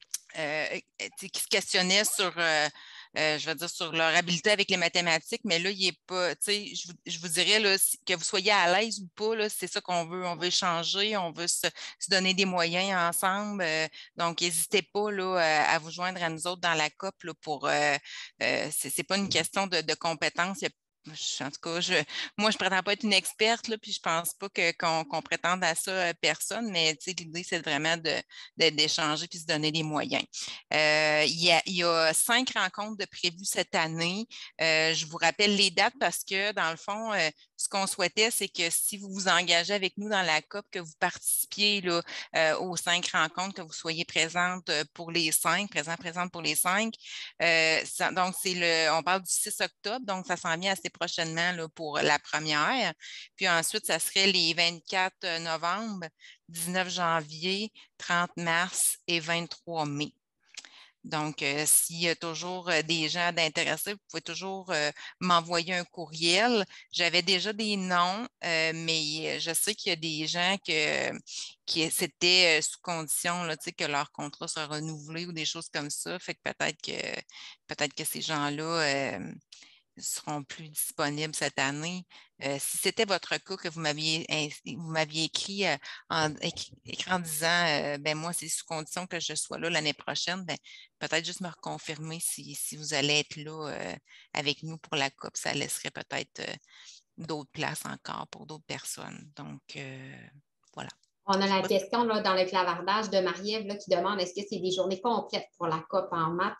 qui se questionnaient sur je veux dire, sur leur habileté avec les mathématiques, mais là, il n'est pas, tu sais, je vous dirais là, que vous soyez à l'aise ou pas, là, c'est ça qu'on veut. On veut échanger, on veut se donner des moyens ensemble. Donc, n'hésitez pas là, à vous joindre à nous autres dans la COP là, pour c'est pas une question de compétences. En tout cas, moi, je ne prétends pas être une experte, là, puis je ne pense pas qu'on prétende à ça personne, mais l'idée, c'est vraiment d'échanger puis de se donner des moyens. Il y a 5 rencontres de prévues cette année. Je vous rappelle les dates parce que, dans le fond, ce qu'on souhaitait, c'est que si vous vous engagez avec nous dans la COP, que vous participiez là, aux 5 rencontres, que vous soyez présente pour les 5, présente pour les 5. Donc, on parle du 6 octobre, donc ça s'en vient assez prochainement là, pour la première. Puis ensuite, ça serait les 24 novembre, 19 janvier, 30 mars et 23 mai. Donc, s'il y a toujours des gens d'intéressés, vous pouvez toujours m'envoyer un courriel. J'avais déjà des noms, mais je sais qu'il y a des gens qui c'était sous condition là, que leur contrat soit renouvelé ou des choses comme ça. Fait que peut-être que ces gens-là seront plus disponibles cette année. Si c'était votre cas que vous m'aviez écrit en disant moi, c'est sous condition que je sois là l'année prochaine, peut-être juste me reconfirmer si vous allez être là avec nous pour la COP. Ça laisserait peut-être d'autres places encore pour d'autres personnes. Donc, voilà. On a la question là, dans le clavardage de Marie-Ève là, qui demande est-ce que c'est des journées complètes pour la COP en maths?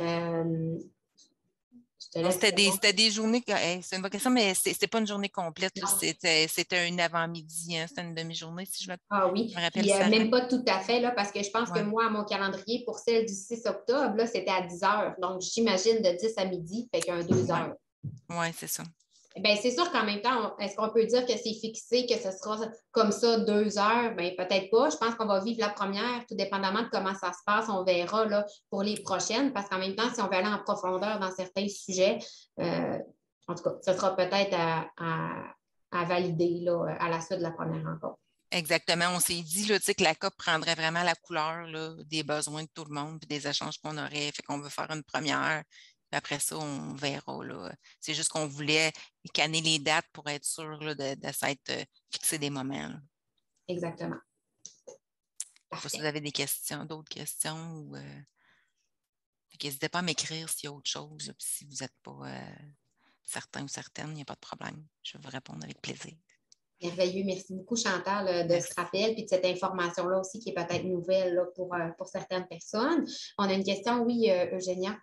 C'était des journées, c'est une bonne question, mais c'était pas une journée complète. C'était un avant-midi, hein, c'était une demi-journée, si je me rappelle. Puis, même pas tout à fait, là, parce que je pense que moi, mon calendrier, pour celle du 6 octobre, là, c'était à 10 heures. Donc, j'imagine de 10 à midi, fait qu'un 2 heures. Oui, c'est ça. Bien, c'est sûr qu'en même temps, est-ce qu'on peut dire que c'est fixé, que ce sera comme ça 2 heures? Bien, peut-être pas. Je pense qu'on va vivre la première, tout dépendamment de comment ça se passe. On verra là, pour les prochaines, parce qu'en même temps, si on veut aller en profondeur dans certains sujets, en tout cas, ce sera peut-être à valider là, à la suite de la première rencontre. Exactement. On s'est dit là, que la COP prendrait vraiment la couleur là, des besoins de tout le monde et des échanges qu'on aurait. Fait qu'on veut faire une première. Après ça, on verra. C'est juste qu'on voulait canner les dates pour être sûr là, de s'être fixé des moments. Là. Exactement. Je ne sais pas si vous avez d'autres questions. Ou, n'hésitez pas à m'écrire s'il y a autre chose. Là, si vous n'êtes pas certain ou certaine, il n'y a pas de problème. Je vais vous répondre avec plaisir. Merveilleux. Merci beaucoup, Chantal, de ce rappel et de cette information-là aussi qui est peut-être nouvelle là, pour certaines personnes. On a une question, oui, Eugénia.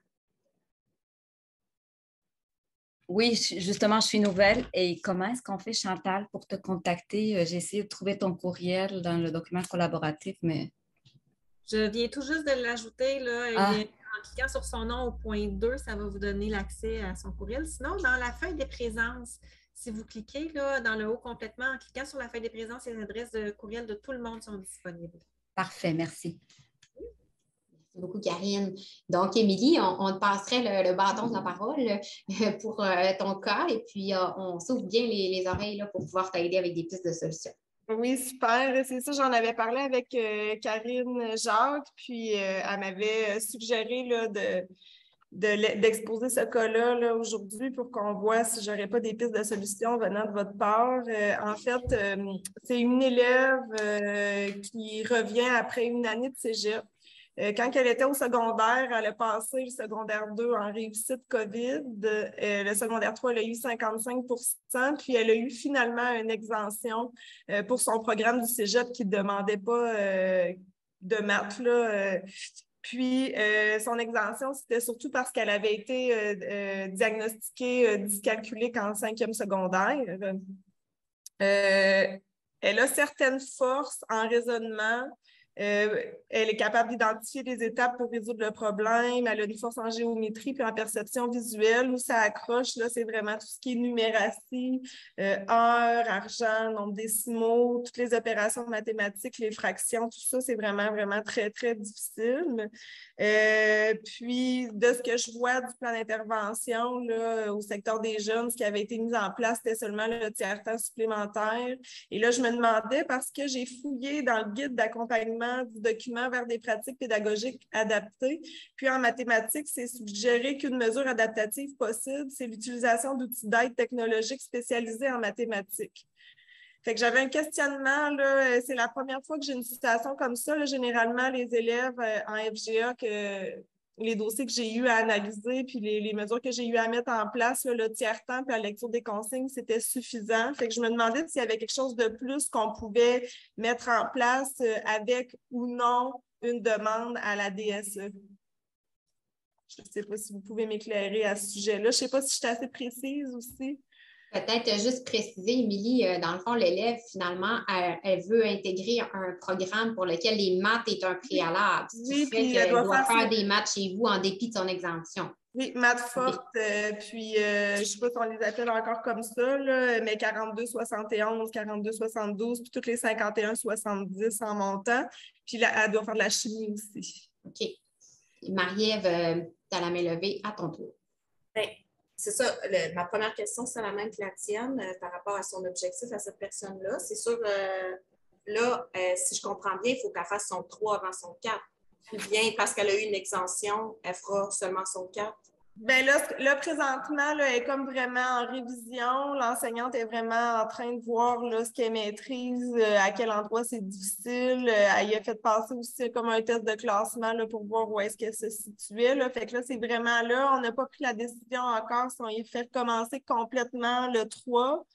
Oui, justement, je suis nouvelle. Et comment est-ce qu'on fait, Chantal, pour te contacter? J'ai essayé de trouver ton courriel dans le document collaboratif, mais... Je viens tout juste de l'ajouter. En cliquant sur son nom au point 2, ça va vous donner l'accès à son courriel. Sinon, dans la feuille des présences, si vous cliquez là, dans le haut complètement, en cliquant sur la feuille des présences, les adresses de courriel de tout le monde sont disponibles. Parfait, merci. Merci beaucoup, Karine. Donc, Émilie, on te passerait le bâton de la parole pour ton cas et puis on s'ouvre bien les oreilles là, pour pouvoir t'aider avec des pistes de solutions. Oui, super. C'est ça, j'en avais parlé avec Karine Jacques, puis elle m'avait suggéré là, d'exposer ce cas-là là, aujourd'hui pour qu'on voit si j'aurais pas des pistes de solutions venant de votre part. En fait, c'est une élève qui revient après une année de cégep. Quand elle était au secondaire, elle a passé le secondaire 2 en réussite COVID. Le secondaire 3, elle a eu 55 %, puis elle a eu finalement une exemption pour son programme du cégep qui ne demandait pas de maths. Là, Puis, son exemption, c'était surtout parce qu'elle avait été diagnostiquée dyscalculique en 5e secondaire. Elle a certaines forces en raisonnement. Elle est capable d'identifier des étapes pour résoudre le problème. Elle a une force en géométrie puis en perception visuelle. Où ça accroche, là, c'est vraiment tout ce qui est numératie, heures, argent, nombre décimaux, toutes les opérations mathématiques, les fractions, tout ça, c'est vraiment, vraiment très, très difficile. Puis, de ce que je vois du plan d'intervention là, au secteur des jeunes, ce qui avait été mis en place, c'était seulement le tiers-temps supplémentaire. Et là, je me demandais, parce que j'ai fouillé dans le guide d'accompagnement du document vers des pratiques pédagogiques adaptées, puis en mathématiques, c'est suggéré qu'une mesure adaptative possible, c'est l'utilisation d'outils d'aide technologiques spécialisés en mathématiques. Fait que j'avais un questionnement, là, c'est la première fois que j'ai une situation comme ça. Là, généralement, les élèves en FGA, les dossiers que j'ai eu à analyser, puis les mesures que j'ai eu à mettre en place, là, le tiers-temps puis la lecture des consignes, c'était suffisant. Fait que je me demandais s'il y avait quelque chose de plus qu'on pouvait mettre en place avec ou non une demande à la DSE. Je ne sais pas si vous pouvez m'éclairer à ce sujet-là. Je ne sais pas si je suis assez précise aussi. Peut-être juste préciser, Émilie, dans le fond, l'élève, finalement, elle veut intégrer un programme pour lequel les maths est un préalable. Ce qui fait qu'elle doit faire des maths chez vous en dépit de son exemption. Oui, maths fortes, puis je ne sais pas si on les appelle encore comme ça, là, mais 42-71, 42-72, puis toutes les 51-70 en montant. Puis là, elle doit faire de la chimie aussi. OK. Marie-Ève, tu as la main levée, à ton tour. Bien, c'est ça, ma première question, c'est la même que la tienne par rapport à son objectif à cette personne-là. C'est sûr, là, si je comprends bien, il faut qu'elle fasse son 3 avant son 4. Ou bien parce qu'elle a eu une exemption, elle fera seulement son 4. Bien là, présentement, là, elle est comme vraiment en révision. L'enseignante est vraiment en train de voir là, ce qu'elle maîtrise, à quel endroit c'est difficile. Elle y a fait passer aussi comme un test de classement là, pour voir où est-ce qu'elle se situait. Là. Fait que là, c'est vraiment là. On n'a pas pris la décision encore si on y fait commencer complètement le 3.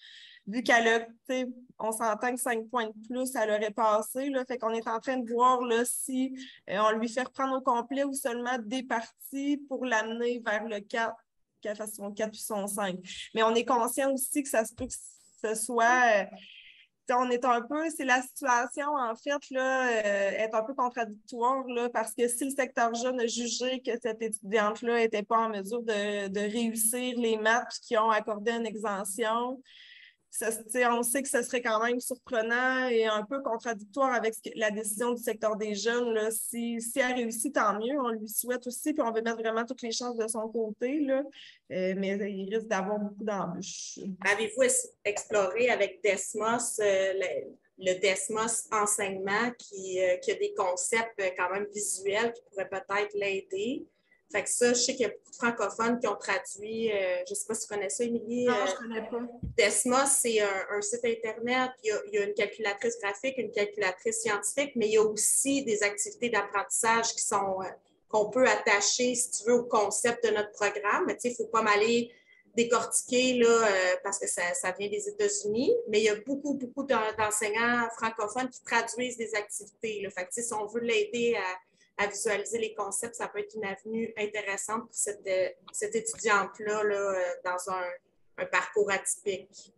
vu qu'elle a, tu sais, on s'entend que 5 points de plus, elle aurait passé. Là, fait qu'on est en train de voir là, si on lui fait reprendre au complet ou seulement des parties pour l'amener vers le 4, qu'elle fasse son 4 puis son 5. Mais on est conscient aussi que ça se peut que ce soit... on est un peu, c'est la situation, en fait, là, est un peu contradictoire, là, parce que si le secteur jeune a jugé que cette étudiante-là n'était pas en mesure de réussir les maths puis qu'ils ont accordé une exemption, ça, on sait que ce serait quand même surprenant et un peu contradictoire avec la décision du secteur des jeunes. Là. Si elle réussit, tant mieux, on lui souhaite aussi, puis on veut mettre vraiment toutes les chances de son côté, là. Mais il risque d'avoir beaucoup d'embûches. Avez-vous exploré avec Desmos le Desmos enseignement qui a des concepts quand même visuels qui pourraient peut-être l'aider? Fait que ça, je sais qu'il y a beaucoup de francophones qui ont traduit, je ne sais pas si tu connais ça, Émilie. Non, je ne connais pas. Desmos, c'est un site Internet. Il y a une calculatrice graphique, une calculatrice scientifique, mais il y a aussi des activités d'apprentissage qui sont qu'on peut attacher, si tu veux, au concept de notre programme. Mais tu sais, il ne faut pas m'aller décortiquer là, parce que ça vient des États-Unis, mais il y a beaucoup d'enseignants francophones qui traduisent des activités. Là. Fait que, si on veut l'aider à visualiser les concepts, ça peut être une avenue intéressante pour cette étudiante-là là, dans un parcours atypique.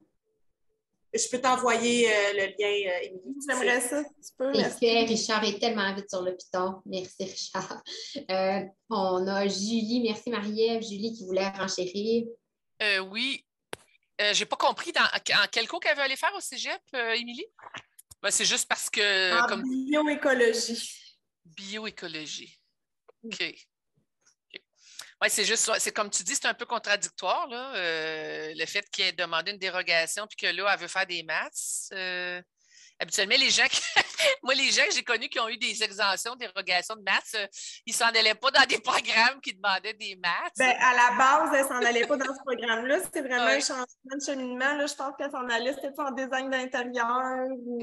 Je peux t'envoyer le lien, Émilie. J'aimerais ça. Tu peux. Parfait. Richard est tellement vite sur le piton. Merci, Richard. On a Julie. Merci, Marie-Ève. Julie qui voulait renchérir. Oui. Je n'ai pas compris en quel cours qu'elle veut aller faire au cégep, Émilie? Ben, c'est juste parce que... En bioécologie. Bioécologie. OK. Oui, c'est juste, c'est comme tu dis, c'est un peu contradictoire, là, le fait qu'il ait demandé une dérogation puis que là, elle veut faire des maths. Habituellement, les gens que j'ai connus qui ont eu des exemptions, dérogations de maths, ils ne s'en allaient pas dans des programmes qui demandaient des maths. Bien, à la base, elle ne s'en allait pas dans ce programme-là. C'était vraiment un changement de cheminement. Là, je pense qu'elle s'en allait, c'était en design d'intérieur ou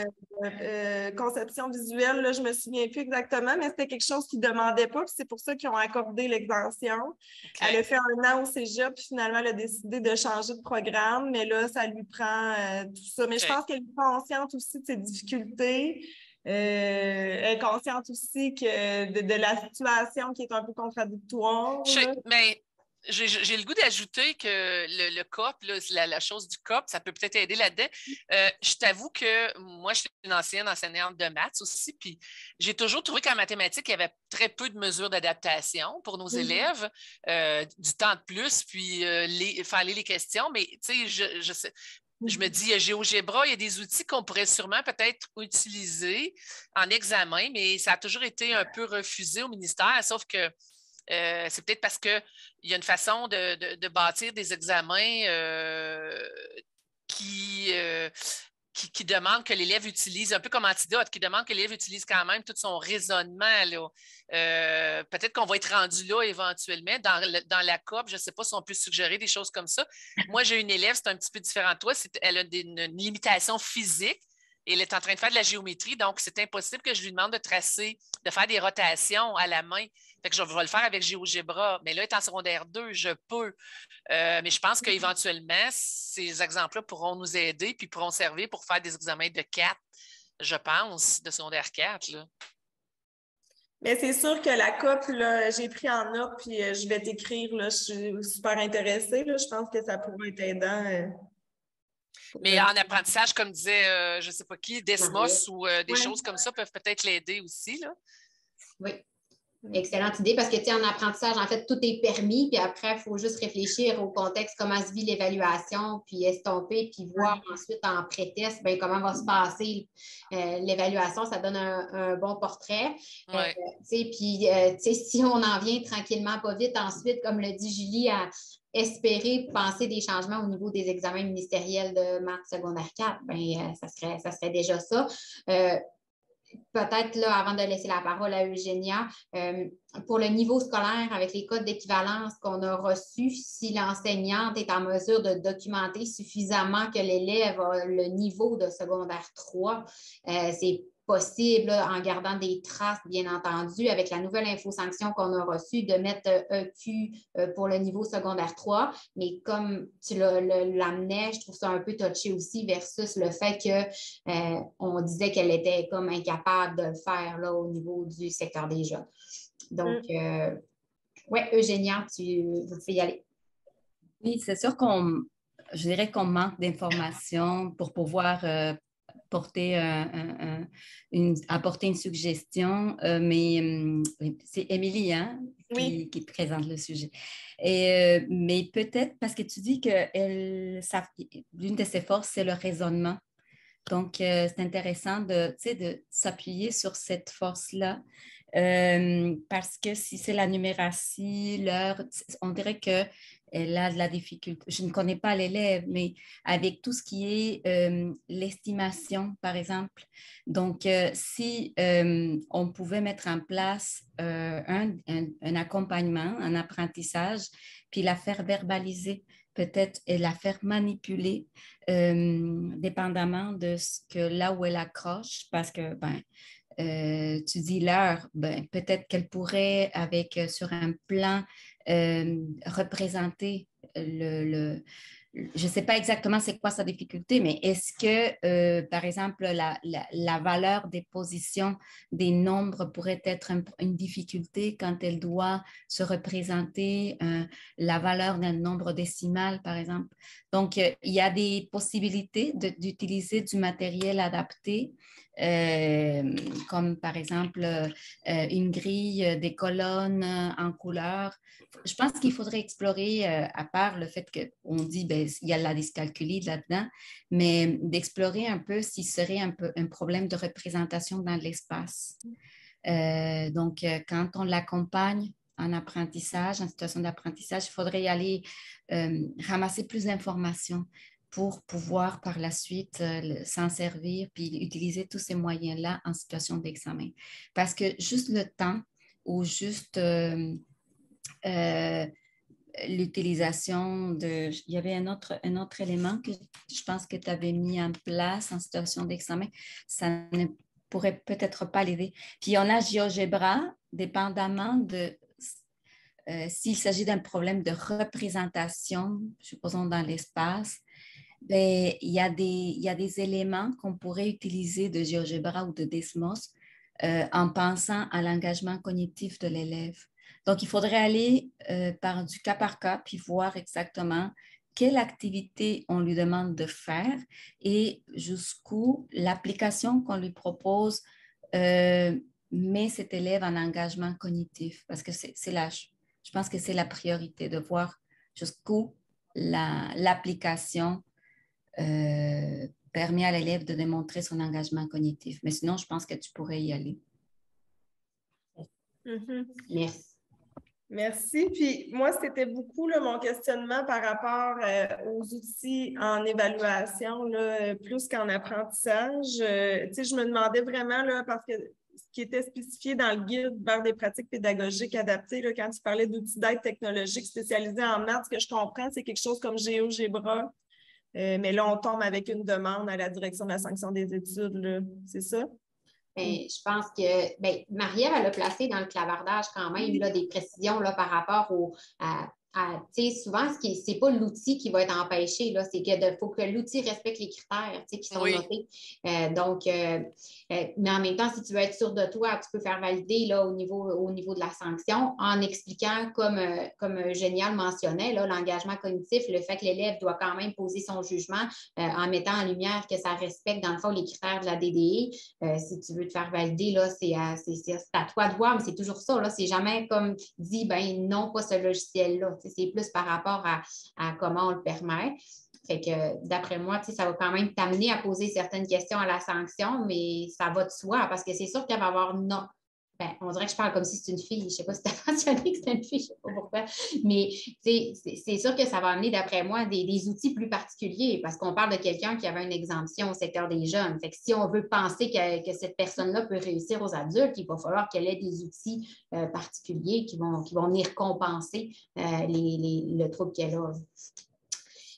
conception visuelle. Là, je ne me souviens plus exactement, mais c'était quelque chose qu'ils ne demandaient pas. C'est pour ça qu'ils ont accordé l'exemption. Elle a fait 1 an au cégep, puis finalement, elle a décidé de changer de programme. Mais là, ça lui prend tout ça. Mais je pense qu'elle est consciente aussi de ses difficultés. Elle est consciente aussi que de la situation qui est un peu contradictoire. Mais j'ai le goût d'ajouter que le COP, là, la chose du COP, ça peut peut-être aider là-dedans. Je t'avoue que moi, je suis une ancienne enseignante de maths aussi, puis j'ai toujours trouvé qu'en mathématiques, il y avait très peu de mesures d'adaptation pour nos élèves, du temps de plus, puis faire aller les questions. Mais tu sais, je sais. Je me dis, GeoGebra, il y a des outils qu'on pourrait sûrement peut-être utiliser en examen, mais ça a toujours été un peu refusé au ministère, sauf que c'est peut-être parce qu'il y a une façon de bâtir des examens qui demande que l'élève utilise, un peu comme Antidote, qui demande que l'élève utilise quand même tout son raisonnement. Peut-être qu'on va être rendu là éventuellement. Dans la COP, je ne sais pas si on peut suggérer des choses comme ça. Moi, j'ai une élève, c'est un petit peu différent de toi. Elle a une limitation physique et elle est en train de faire de la géométrie, donc c'est impossible que je lui demande de faire des rotations à la main. Fait que je vais le faire avec GeoGebra, mais là, elle est en secondaire 2, je peux. Mais je pense qu'éventuellement, ces exemples-là pourront nous aider puis pourront servir pour faire des examens de 4, je pense, de secondaire 4. Là. Mais c'est sûr que la COP, là, j'ai pris en note puis je vais t'écrire. Là, je suis super intéressée. Là, je pense que ça pourrait être aidant. Mais en apprentissage, comme disait, je ne sais pas qui, Desmos ou des choses comme ça peuvent peut-être l'aider aussi. Là. Oui. Excellente idée parce que, tu sais, en apprentissage, en fait, tout est permis, puis après, il faut juste réfléchir au contexte, comment se vit l'évaluation, puis estomper, puis voir ensuite en pré-test, bien, comment va se passer l'évaluation. Ça donne un bon portrait. Ouais. Puis, tu sais, si on en vient tranquillement, pas vite, ensuite, comme le dit Julie, à espérer penser des changements au niveau des examens ministériels de maths secondaire 4, bien, ça serait déjà ça. Peut-être, là, avant de laisser la parole à Eugénia, pour le niveau scolaire, avec les codes d'équivalence qu'on a reçus, si l'enseignante est en mesure de documenter suffisamment que l'élève a le niveau de secondaire 3, c'est possible, là, en gardant des traces, bien entendu, avec la nouvelle infosanction qu'on a reçue, de mettre EQ pour le niveau secondaire 3. Mais comme tu l'amenais, je trouve ça un peu touché aussi versus le fait qu'on disait qu'elle était comme incapable de le faire là, au niveau du secteur des jeunes. Donc, oui, Eugénia, vous pouvez y aller. Oui, c'est sûr je dirais qu'on manque d'informations pour pouvoir apporter une suggestion, mais c'est Émilie qui présente le sujet. Mais peut-être parce que tu dis que l'une de ses forces, c'est le raisonnement. Donc, c'est intéressant de s'appuyer sur cette force-là. Parce que si c'est la numératie, l'heure, on dirait qu'elle a de la difficulté. Je ne connais pas l'élève, mais avec tout ce qui est l'estimation, par exemple. Donc, si on pouvait mettre en place un accompagnement, un apprentissage, puis la faire verbaliser, peut-être, et la faire manipuler, dépendamment de là où elle accroche, parce que, tu dis l'heure, peut-être qu'elle pourrait, sur un plan, représenter je ne sais pas exactement c'est quoi sa difficulté, mais est-ce que, par exemple, la valeur des positions des nombres pourrait être une difficulté quand elle doit se représenter la valeur d'un nombre décimal, par exemple? Donc, il y a des possibilités d'utiliser du matériel adapté, comme par exemple une grille, des colonnes en couleur. Je pense qu'il faudrait explorer, à part le fait qu'on dit il y a la dyscalculie là-dedans, mais d'explorer un peu s'il serait un problème de représentation dans l'espace. Donc, quand on l'accompagne en apprentissage, en situation d'apprentissage, il faudrait y aller ramasser plus d'informations pour pouvoir par la suite s'en servir puis utiliser tous ces moyens-là en situation d'examen. Parce que juste le temps ou juste l'utilisation il y avait un autre élément que je pense que tu avais mis en place en situation d'examen, ça ne pourrait peut-être pas l'aider. Puis on a GeoGebra, dépendamment de s'il s'agit d'un problème de représentation, supposons dans l'espace, il y a des éléments qu'on pourrait utiliser de GeoGebra ou de Desmos en pensant à l'engagement cognitif de l'élève. Donc, il faudrait aller du cas par cas puis voir exactement quelle activité on lui demande de faire et jusqu'où l'application qu'on lui propose met cet élève en engagement cognitif. Parce que je pense que c'est la priorité de voir jusqu'où l'application permet à l'élève de démontrer son engagement cognitif. Mais sinon, je pense que tu pourrais y aller. Merci. Merci. Puis moi, c'était beaucoup mon questionnement par rapport aux outils en évaluation, plus qu'en apprentissage. Je me demandais vraiment, parce que ce qui était spécifié dans le guide vers des pratiques pédagogiques adaptées, quand tu parlais d'outils d'aide technologique spécialisés en maths, ce que je comprends, c'est quelque chose comme GeoGebra. Mais là, on tombe avec une demande à la direction de la sanction des études. C'est ça? Je pense que Marie-Ève, elle a placé dans le clavardage quand même là, des précisions là, par rapport souvent, ce n'est pas l'outil qui va être empêché, c'est qu'il faut que l'outil respecte les critères qui sont notés. Mais en même temps, si tu veux être sûr de toi, tu peux faire valider là, au niveau de la sanction en expliquant, comme Génial mentionnait, l'engagement cognitif, le fait que l'élève doit quand même poser son jugement en mettant en lumière que ça respecte, dans le fond, les critères de la DDE. Si tu veux te faire valider, c'est à toi de voir, mais c'est toujours ça. C'est jamais comme dit, non, pas ce logiciel-là. C'est plus par rapport à comment on le permet. Fait que d'après moi, ça va quand même t'amener à poser certaines questions à la sanction, mais ça va de soi parce que c'est sûr qu'elle va avoir on dirait que je parle comme si c'était une fille. Je ne sais pas si tu as mentionné que c'était une fille, je ne sais pas pourquoi. Mais c'est sûr que ça va amener, d'après moi, des outils plus particuliers parce qu'on parle de quelqu'un qui avait une exemption au secteur des jeunes. Fait que si on veut penser que cette personne-là peut réussir aux adultes, il va falloir qu'elle ait des outils particuliers qui vont venir compenser le trouble qu'elle a.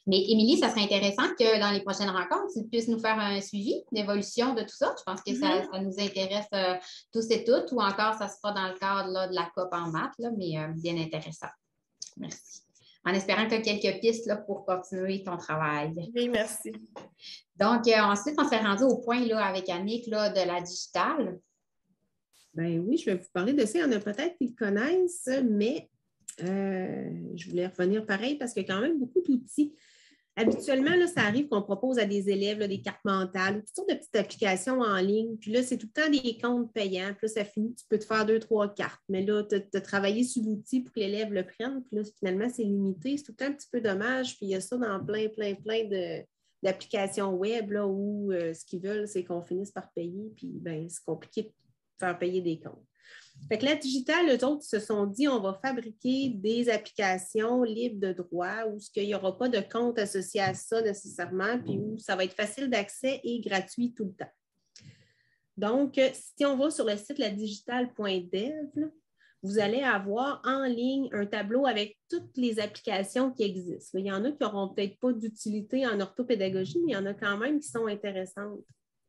Mais Émilie, ça serait intéressant que dans les prochaines rencontres, tu puisses nous faire un suivi d'évolution de tout ça. Je pense que ça nous intéresse tous et toutes, ou encore ça sera dans le cadre là, de la COP en maths, là, mais bien intéressant. Merci. En espérant que tu as quelques pistes là, pour continuer ton travail. Oui, merci. Donc, ensuite, on s'est rendu au point là, avec Annick là, de la digitale. Ben oui, je vais vous parler de ça. Il y en a peut-être qui le connaissent, mais je voulais revenir pareil parce qu'il y a quand même beaucoup d'outils. Habituellement, là, ça arrive qu'on propose à des élèves là, des cartes mentales, toutes sortes de petites applications en ligne. Puis là, c'est tout le temps des comptes payants. Puis là, ça finit, tu peux te faire 2-3 cartes. Mais là, tu as travaillé sur l'outil pour que l'élève le prenne. Puis là, finalement, c'est limité. C'est tout le temps un petit peu dommage. Puis il y a ça dans plein d'applications web là, où ce qu'ils veulent, c'est qu'on finisse par payer. Puis ben, c'est compliqué de faire payer des comptes. Fait que la digitale, eux autres se sont dit, on va fabriquer des applications libres de droit où il n'y aura pas de compte associé à ça nécessairement, puis où ça va être facile d'accès et gratuit tout le temps. Donc, si on va sur le site ladigitale.dev, vous allez avoir en ligne un tableau avec toutes les applications qui existent. Il y en a qui n'auront peut-être pas d'utilité en orthopédagogie, mais il y en a quand même qui sont intéressantes.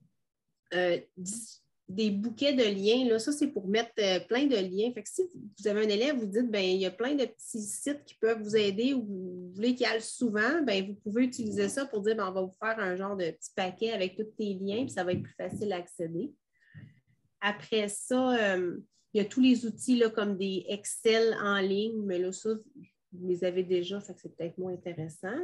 Des bouquets de liens, là, ça c'est pour mettre plein de liens. Fait que si vous avez un élève, vous dites, ben il y a plein de petits sites qui peuvent vous aider ou vous voulez qu'il y aille souvent, ben vous pouvez utiliser ça pour dire, ben, on va vous faire un genre de petit paquet avec tous tes liens, puis ça va être plus facile à accéder. Après ça, il y a tous les outils là, comme des Excel en ligne, mais là, ça, vous les avez déjà, fait que c'est peut-être moins intéressant.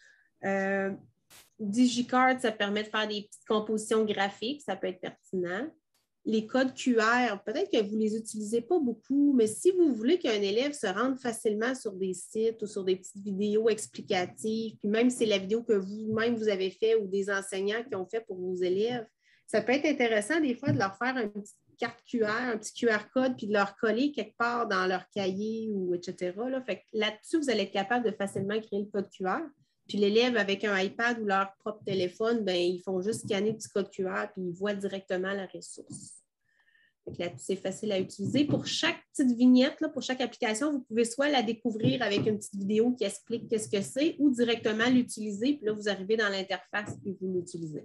DigiCard, ça permet de faire des petites compositions graphiques, ça peut être pertinent. Les codes QR, peut-être que vous ne les utilisez pas beaucoup, mais si vous voulez qu'un élève se rende facilement sur des sites ou sur des petites vidéos explicatives, puis même si c'est la vidéo que vous-même vous avez fait ou des enseignants qui ont fait pour vos élèves, ça peut être intéressant des fois de leur faire une petite carte QR, un petit QR code, puis de leur coller quelque part dans leur cahier ou etc. Fait que là-dessus, vous allez être capable de facilement créer le code QR. Puis l'élève, avec un iPad ou leur propre téléphone, ben, ils font juste scanner le petit code QR puis ils voient directement la ressource. Là-dessus, c'est facile à utiliser. Pour chaque petite vignette, là, pour chaque application, vous pouvez soit la découvrir avec une petite vidéo qui explique qu'est-ce que c'est ou directement l'utiliser. Puis là, vous arrivez dans l'interface et vous l'utilisez.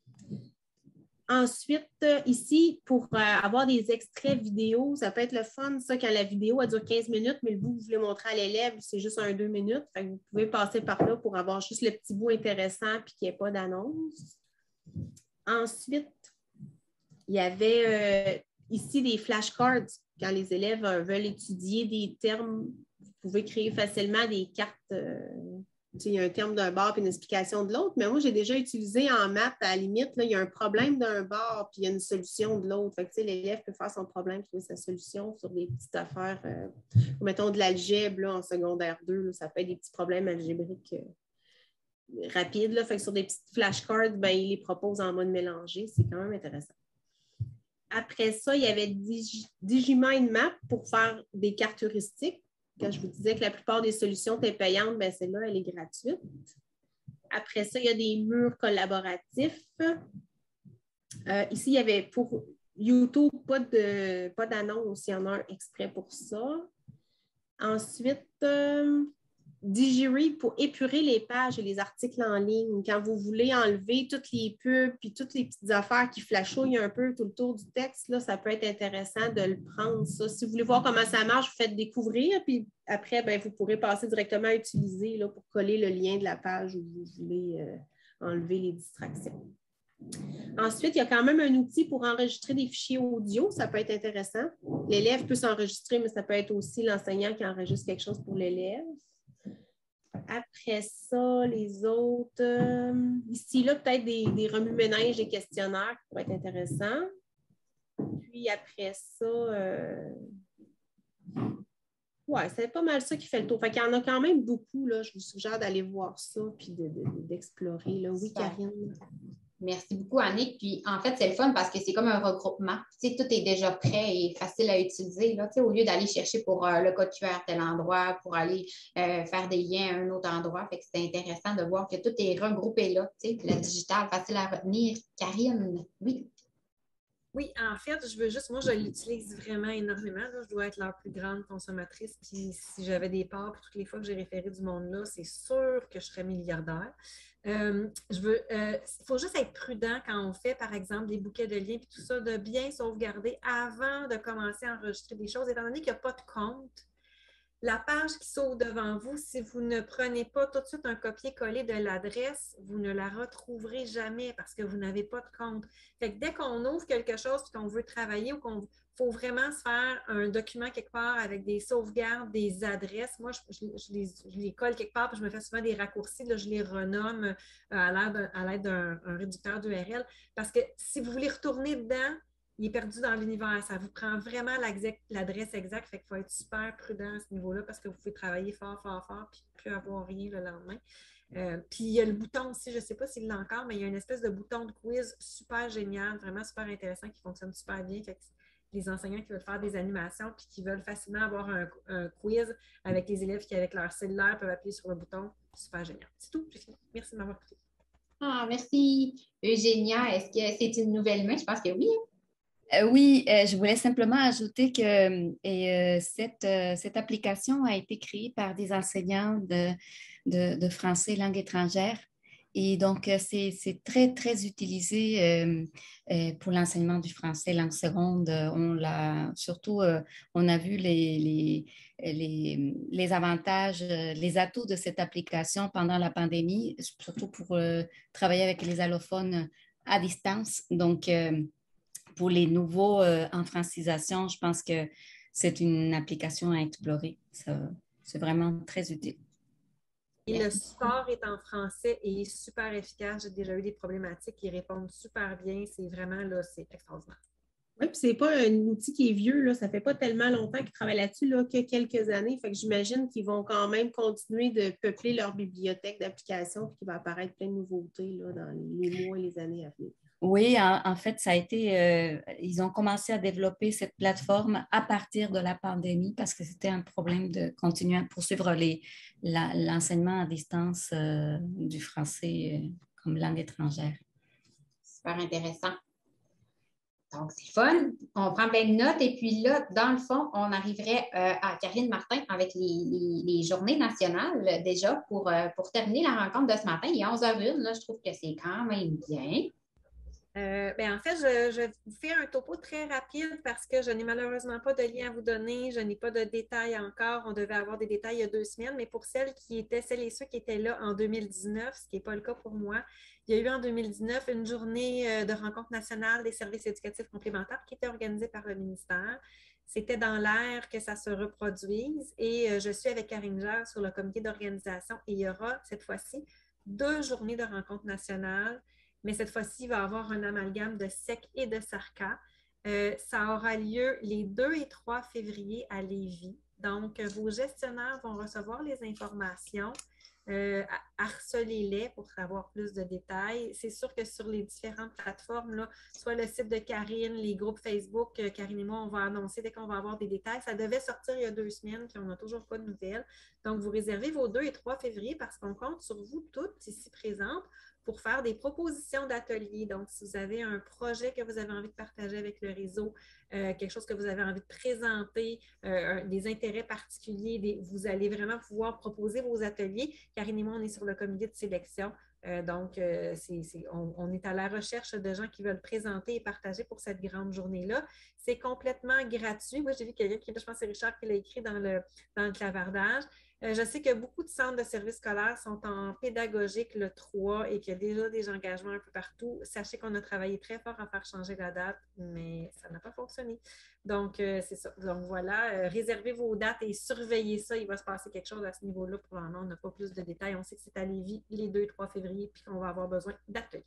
Ensuite, ici, pour avoir des extraits vidéo, ça peut être le fun, ça, quand la vidéo elle dure 15 minutes, mais le bout que vous voulez montrer à l'élève, c'est juste 2 minutes. Fait que vous pouvez passer par là pour avoir juste le petit bout intéressant et qu'il n'y ait pas d'annonce. Ensuite, il y avait ici des flashcards. Quand les élèves veulent étudier des termes, vous pouvez créer facilement des cartes. Il y a un terme d'un bord et une explication de l'autre, mais moi, j'ai déjà utilisé en maths, à la limite, là, il y a un problème d'un bord puis il y a une solution de l'autre. L'élève peut faire son problème, trouver sa solution sur des petites affaires, mettons de l'algèbre en secondaire 2, là, ça peut être des petits problèmes algébriques rapides. Là, fait que sur des petites flashcards, ben, il les propose en mode mélangé. C'est quand même intéressant. Après ça, il y avait DigiMindMap pour faire des cartes heuristiques. Quand je vous disais que la plupart des solutions étaient payantes, ben celle-là, elle est gratuite. Après ça, il y a des murs collaboratifs. Ici, il y avait pour YouTube pas d'annonce, il y en a un extrait pour ça. Ensuite, DigiRead pour épurer les pages et les articles en ligne. Quand vous voulez enlever toutes les pubs et toutes les petites affaires qui flashouillent un peu tout le tour du texte, là, ça peut être intéressant de le prendre. Ça. Si vous voulez voir comment ça marche, vous faites découvrir, puis après, ben, vous pourrez passer directement à utiliser là, pour coller le lien de la page où vous voulez enlever les distractions. Ensuite, il y a quand même un outil pour enregistrer des fichiers audio. Ça peut être intéressant. L'élève peut s'enregistrer, mais ça peut être aussi l'enseignant qui enregistre quelque chose pour l'élève. Après ça, les autres, ici, là, peut-être des remue-ménages, des questionnaires qui pourraient être intéressants. Puis après ça, ouais, c'est pas mal ça qui fait le tour. Fait qu'il y en a quand même beaucoup, là. Je vous suggère d'aller voir ça puis d'explorer. Là. Oui, Karine. Merci beaucoup, Annick. Puis, en fait, c'est le fun parce que c'est comme un regroupement. Tu sais, tout est déjà prêt et facile à utiliser. Là. Tu sais, au lieu d'aller chercher pour le code QR à tel endroit, pour aller faire des liens à un autre endroit. Fait que c'est intéressant de voir que tout est regroupé là. Tu sais, la digitale, facile à retenir. Karine, oui. Oui, en fait, moi, je l'utilise vraiment énormément. Là. Je dois être leur plus grande consommatrice. Puis si j'avais des parts, puis toutes les fois que j'ai référé du monde là, c'est sûr que je serais milliardaire. Il faut juste être prudent quand on fait, par exemple, des bouquets de liens, puis tout ça, de bien sauvegarder avant de commencer à enregistrer des choses, étant donné qu'il n'y a pas de compte. La page qui s'ouvre devant vous, si vous ne prenez pas tout de suite un copier-coller de l'adresse, vous ne la retrouverez jamais parce que vous n'avez pas de compte. Fait que dès qu'on ouvre quelque chose et qu'on veut travailler ou qu'il faut vraiment se faire un document quelque part avec des sauvegardes, des adresses, moi, je les colle quelque part puis je me fais souvent des raccourcis, là, je les renomme à l'aide d'un réducteur d'URL parce que si vous voulez retourner dedans, il est perdu dans l'univers. Ça vous prend vraiment l'adresse exacte. Fait qu'il faut être super prudent à ce niveau-là parce que vous pouvez travailler fort, fort, fort puis plus avoir rien le lendemain. Puis il y a le bouton aussi, je ne sais pas s'il l'a encore, mais il y a une espèce de bouton de quiz super génial, vraiment super intéressant qui fonctionne super bien. Fait que les enseignants qui veulent faire des animations puis qui veulent facilement avoir un quiz avec les élèves qui, avec leur cellulaire, peuvent appuyer sur le bouton. Super génial. C'est tout, j'ai fini. Merci de m'avoir écouté. Ah, merci, Eugénia. Est-ce que c'est une nouvelle main? Je pense que oui. Oui, je voulais simplement ajouter que cette application a été créée par des enseignants de français langue étrangère. Et donc, c'est très, très utilisé pour l'enseignement du français langue seconde. On a vu les avantages, les atouts de cette application pendant la pandémie, surtout pour travailler avec les allophones à distance. Donc, pour les nouveaux en francisation, je pense que c'est une application à explorer. C'est vraiment très utile. Et le support est en français et est super efficace. J'ai déjà eu des problématiques. Ils répondent super bien. C'est vraiment, là, c'est extraordinaire. Oui, puis c'est pas un outil qui est vieux, là. Ça fait pas tellement longtemps qu'ils travaillent là-dessus, là, que quelques années. Fait que j'imagine qu'ils vont quand même continuer de peupler leur bibliothèque d'applications et qu'il va apparaître plein de nouveautés là, dans les mois et les années à venir. Oui, en fait, ça a été, ils ont commencé à développer cette plateforme à partir de la pandémie parce que c'était un problème de continuer à poursuivre l'enseignement à distance du français comme langue étrangère. Super intéressant. Donc, c'est fun. On prend plein de notes et puis là, dans le fond, on arriverait à Karine Martin avec les journées nationales déjà pour terminer la rencontre de ce matin. Il est 11h01. Là, je trouve que c'est quand même bien. En fait, je vais vous faire un topo très rapide parce que je n'ai malheureusement pas de lien à vous donner. Je n'ai pas de détails encore. On devait avoir des détails il y a 2 semaines, mais pour celles et ceux qui étaient là en 2019, ce qui n'est pas le cas pour moi, il y a eu en 2019 une journée de rencontre nationale des services éducatifs complémentaires qui était organisée par le ministère. C'était dans l'air que ça se reproduise et je suis avec Karine Gère sur le comité d'organisation et il y aura cette fois-ci 2 journées de rencontre nationale. Mais cette fois-ci, il va y avoir un amalgame de SEC et de SARCA. Ça aura lieu les 2 et 3 février à Lévis. Donc, vos gestionnaires vont recevoir les informations. Harcelez-les pour savoir plus de détails. C'est sûr que sur les différentes plateformes, là, soit le site de Karine, les groupes Facebook, Karine et moi, on va annoncer dès qu'on va avoir des détails. Ça devait sortir il y a 2 semaines, puis on n'a toujours pas de nouvelles. Donc, vous réservez vos 2 et 3 février parce qu'on compte sur vous toutes ici présentes pour faire des propositions d'ateliers. Donc, si vous avez un projet que vous avez envie de partager avec le réseau, quelque chose que vous avez envie de présenter, des intérêts particuliers, vous allez vraiment pouvoir proposer vos ateliers. Karine et moi, on est sur le comité de sélection. Donc, on est à la recherche de gens qui veulent présenter et partager pour cette grande journée-là. C'est complètement gratuit. Moi, j'ai vu quelqu'un qui, je pense que c'est Richard qui l'a écrit dans le clavardage. Je sais que beaucoup de centres de services scolaires sont en pédagogique le 3 et qu'il y a déjà des engagements un peu partout. Sachez qu'on a travaillé très fort à faire changer la date, mais ça n'a pas fonctionné. Donc, c'est ça. Donc, voilà, réservez vos dates et surveillez ça. Il va se passer quelque chose à ce niveau-là. Pour le moment, on n'a pas plus de détails. On sait que c'est à Lévis les 2 et 3 février puis qu'on va avoir besoin d'ateliers.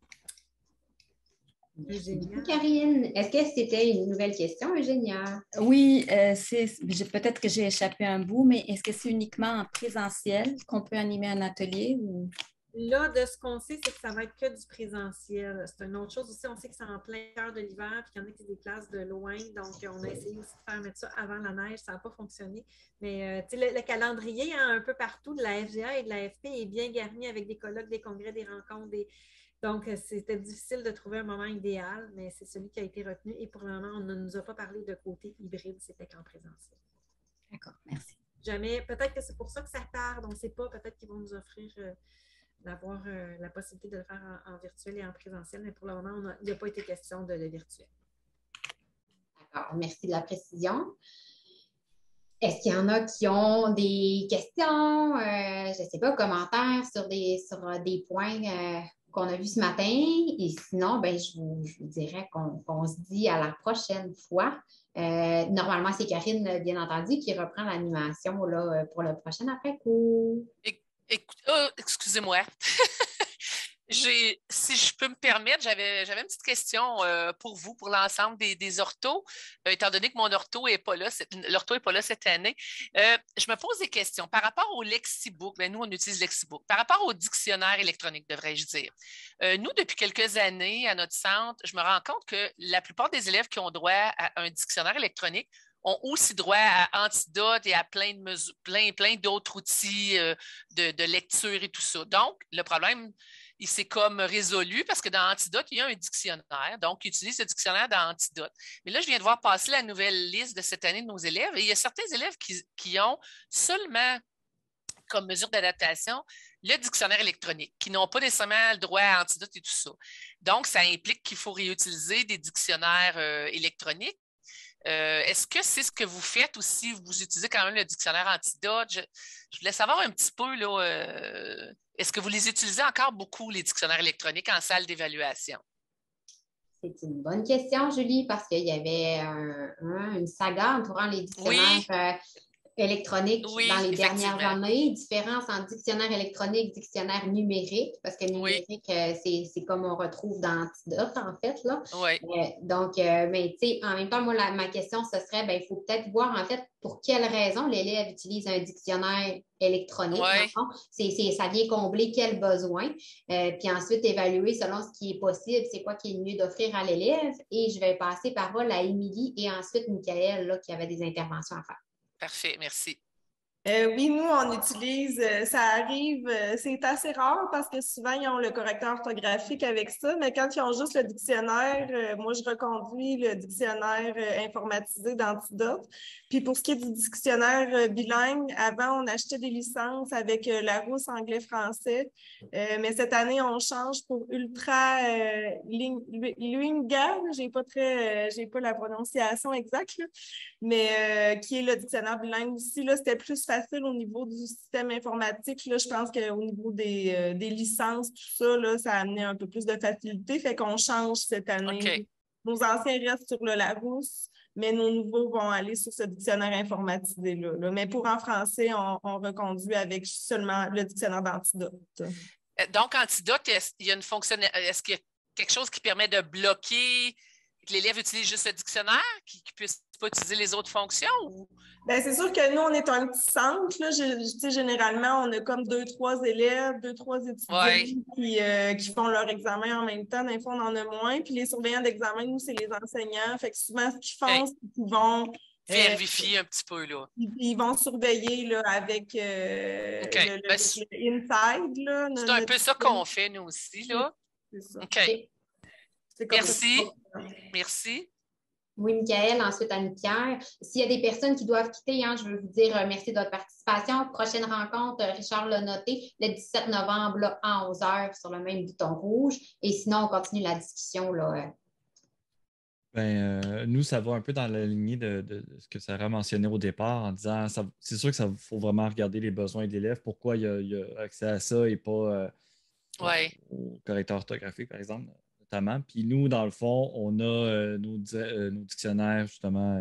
Merci beaucoup, Karine. Est-ce que c'était une nouvelle question, Eugénia? Oui, peut-être que j'ai échappé un bout, mais est-ce que c'est uniquement en présentiel qu'on peut animer un atelier? Ou... Là, de ce qu'on sait, c'est que ça va être que du présentiel. C'est une autre chose aussi. On sait que c'est en plein cœur de l'hiver puis qu'il y en a qui se déplacent de loin. Donc, on a essayé aussi de faire mettre ça avant la neige. Ça n'a pas fonctionné. Mais le calendrier un peu partout de la FGA et de la FP est bien garni avec des colloques, des congrès, des rencontres, Donc, c'était difficile de trouver un moment idéal, mais c'est celui qui a été retenu. Et pour le moment, on ne nous a pas parlé de côté hybride, c'était qu'en présentiel. D'accord, merci. Jamais, peut-être que c'est pour ça que ça tarde, on ne sait pas, peut-être qu'ils vont nous offrir d'avoir la possibilité de le faire en virtuel et en présentiel, mais pour le moment, il n'y a pas été question de le virtuel. D'accord, merci de la précision. Est-ce qu'il y en a qui ont des questions, je ne sais pas, commentaires sur des points qu'on a vus ce matin? Et sinon, ben, je vous dirais qu'on se dit à la prochaine fois. Normalement, c'est Karine, bien entendu, qui reprend l'animation pour le prochain après-coup. Excusez-moi. Si je peux me permettre, j'avais une petite question pour vous, pour l'ensemble des orthos. Étant donné que mon ortho n'est pas là, l'ortho n'est pas là cette année, je me pose des questions par rapport au Lexibook. Bien, nous, on utilise Lexibook. Par rapport au dictionnaire électronique, devrais-je dire. Nous, depuis quelques années, à notre centre, je me rends compte que la plupart des élèves qui ont droit à un dictionnaire électronique ont aussi droit à Antidote et à plein d'autres outils de lecture et tout ça. Donc, le problème, il s'est comme résolu parce que dans Antidote, il y a un dictionnaire. Donc, ils utilisent ce dictionnaire dans Antidote. Mais là, je viens de voir passer la nouvelle liste de cette année de nos élèves et il y a certains élèves qui ont seulement comme mesure d'adaptation le dictionnaire électronique, qui n'ont pas nécessairement le droit à Antidote et tout ça. Donc, ça implique qu'il faut réutiliser des dictionnaires électroniques. Est-ce que c'est ce que vous faites ou si vous utilisez quand même le dictionnaire Antidote? Je voulais savoir un petit peu, là, est-ce que vous les utilisez encore beaucoup, les dictionnaires électroniques, en salle d'évaluation? C'est une bonne question, Julie, parce qu'il y avait une saga entourant les dictionnaires électronique dans les dernières années. Différence entre dictionnaire électronique et dictionnaire numérique, parce que le numérique, c'est comme on retrouve dans Antidote, en fait. Là. Donc, mais tu sais, en même temps, moi, ma question, ce serait, ben, il faut peut-être voir, en fait, pour quelle raison l'élève utilise un dictionnaire électronique. Ça vient combler quel besoin, puis ensuite évaluer selon ce qui est possible, c'est quoi qui est mieux d'offrir à l'élève. Et je vais passer parole à Émilie et ensuite Michael, là, qui avait des interventions à faire. Parfait, merci. Oui, nous, on utilise, ça arrive, c'est assez rare parce que souvent, ils ont le correcteur orthographique avec ça, mais quand ils ont juste le dictionnaire, moi, je reconduis le dictionnaire informatisé d'Antidote. Puis pour ce qui est du dictionnaire bilingue, avant, on achetait des licences avec Larousse anglais-français, mais cette année, on change pour Ultra Linga, j'ai pas la prononciation exacte, là, mais qui est le dictionnaire bilingue aussi. Là, c'était plus facile au niveau du système informatique. Là, je pense qu'au niveau des licences, tout ça, là, ça a amené un peu plus de facilité. Fait qu'on change cette année. Okay. Nos anciens restent sur le Larousse, mais nos nouveaux vont aller sur ce dictionnaire informatisé-là. Mais pour en français, on reconduit avec seulement le dictionnaire d'Antidote. Donc, Antidote, est-ce qu'il y a quelque chose qui permet de bloquer que l'élève utilise juste le dictionnaire, qu'il ne puisse pas utiliser les autres fonctions? Ou... Bien, c'est sûr que nous, on est un petit centre. Là. Généralement, on a comme 2-3 élèves, 2-3 étudiants qui font leur examen en même temps. Des fois, on en a moins. Puis les surveillants d'examen, nous, c'est les enseignants. Fait que souvent, ce qu'ils font, c'est qu'ils vont... vérifier un petit peu, là. Ils vont surveiller là, avec le inside. Là, c'est un peu ça qu'on fait, nous aussi, là. C'est ça. OK. Merci. Merci. Oui, Michael, ensuite Annie-Pierre. S'il y a des personnes qui doivent quitter, je veux vous dire merci de votre participation. Prochaine rencontre, Richard l'a noté, le 17 novembre là, à 11h sur le même bouton rouge. Et sinon, on continue la discussion. Là. Nous, ça va un peu dans la lignée de ce que Sarah mentionnait au départ en disant c'est sûr que ça faut vraiment regarder les besoins de l'élève, pourquoi il y a accès à ça et pas au correcteur orthographique, par exemple. Notamment. Puis nous, dans le fond, on a nos dictionnaires, justement,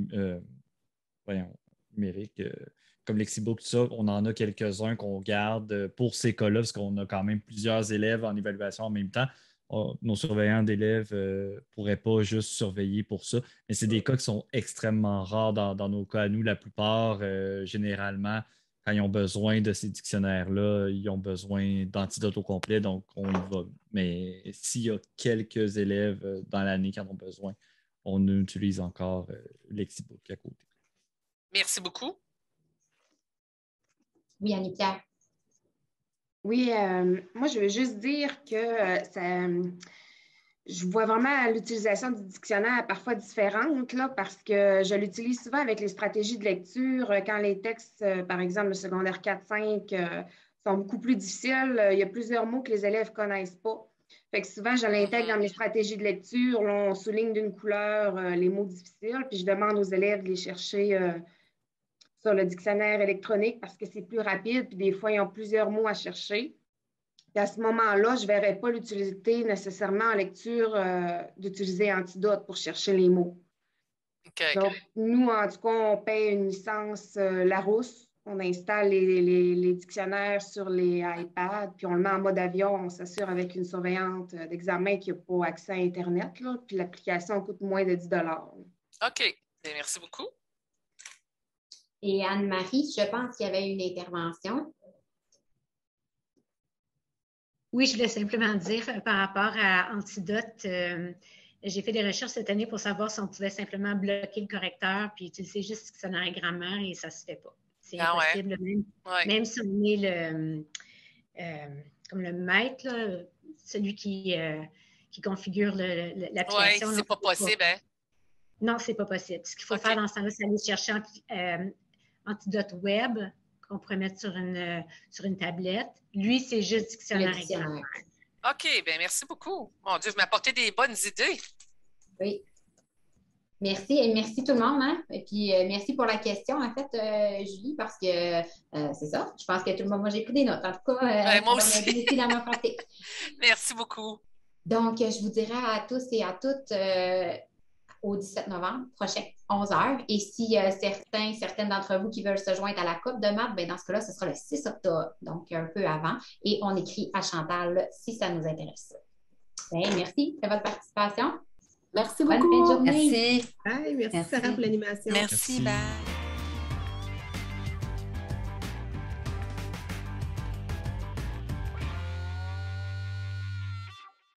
numériques, comme Lexibook, tout ça. On en a quelques-uns qu'on garde pour ces cas-là, parce qu'on a quand même plusieurs élèves en évaluation en même temps. Nos surveillants d'élèves ne pourraient pas juste surveiller pour ça. Mais c'est des cas qui sont extrêmement rares dans nos cas à nous. La plupart, généralement, quand ils ont besoin de ces dictionnaires-là, ils ont besoin d'Antidote au complet, donc on y va. Mais s'il y a quelques élèves dans l'année qui en ont besoin, on utilise encore Lexibook à côté. Merci beaucoup. Oui, Annie-Pierre. Oui, moi, je veux juste dire que je vois vraiment l'utilisation du dictionnaire parfois différente, là, parce que je l'utilise souvent avec les stratégies de lecture. Quand les textes, par exemple, le secondaire 4-5, sont beaucoup plus difficiles, il y a plusieurs mots que les élèves ne connaissent pas. Fait que souvent, je l'intègre dans mes stratégies de lecture. Là, on souligne d'une couleur les mots difficiles, puis je demande aux élèves de les chercher sur le dictionnaire électronique parce que c'est plus rapide, puis des fois, ils ont plusieurs mots à chercher. Puis à ce moment-là, je ne verrais pas l'utilité nécessairement en lecture d'utiliser Antidote pour chercher les mots. Okay. Donc, nous, en tout cas, on paye une licence Larousse. On installe les dictionnaires sur les iPads, puis on le met en mode avion. On s'assure avec une surveillante d'examen qu'il n'y a pas accès à Internet, là, puis l'application coûte moins de 10 $. OK. Merci beaucoup. Et Anne-Marie, je pense qu'il y avait une intervention. Oui, je voulais simplement dire par rapport à Antidote, j'ai fait des recherches cette année pour savoir si on pouvait simplement bloquer le correcteur puis utiliser juste le dictionnaire grammaire et ça ne se fait pas. C'est impossible, même si on est comme le maître, là, celui qui configure l'application. Oui, c'est pas possible, hein? Non, c'est pas possible. Ce qu'il faut faire dans ce temps-là, c'est aller chercher Antidote Web qu'on pourrait mettre sur une tablette. Lui, c'est juste dictionnaire et grammaire. OK, bien merci beaucoup. Mon Dieu, vous m'apportez des bonnes idées. Oui. Merci et merci tout le monde. Hein? Et puis, merci pour la question, en fait, Julie, parce que c'est ça. Je pense que tout le monde, moi, j'ai pris des notes. En tout cas, moi aussi. Dans ma pratique. Merci beaucoup. Donc, je vous dirai à tous et à toutes au 17 novembre prochain, 11h. Et s'il y a certaines d'entre vous qui veulent se joindre à la Coupe de maths, bien, dans ce cas-là, ce sera le 6 octobre, donc un peu avant. Et on écrit à Chantal si ça nous intéresse. Bien, merci de votre participation. Merci beaucoup. Bonne fin de journée. Merci. Bye, merci Sarah pour l'animation. Merci, bye.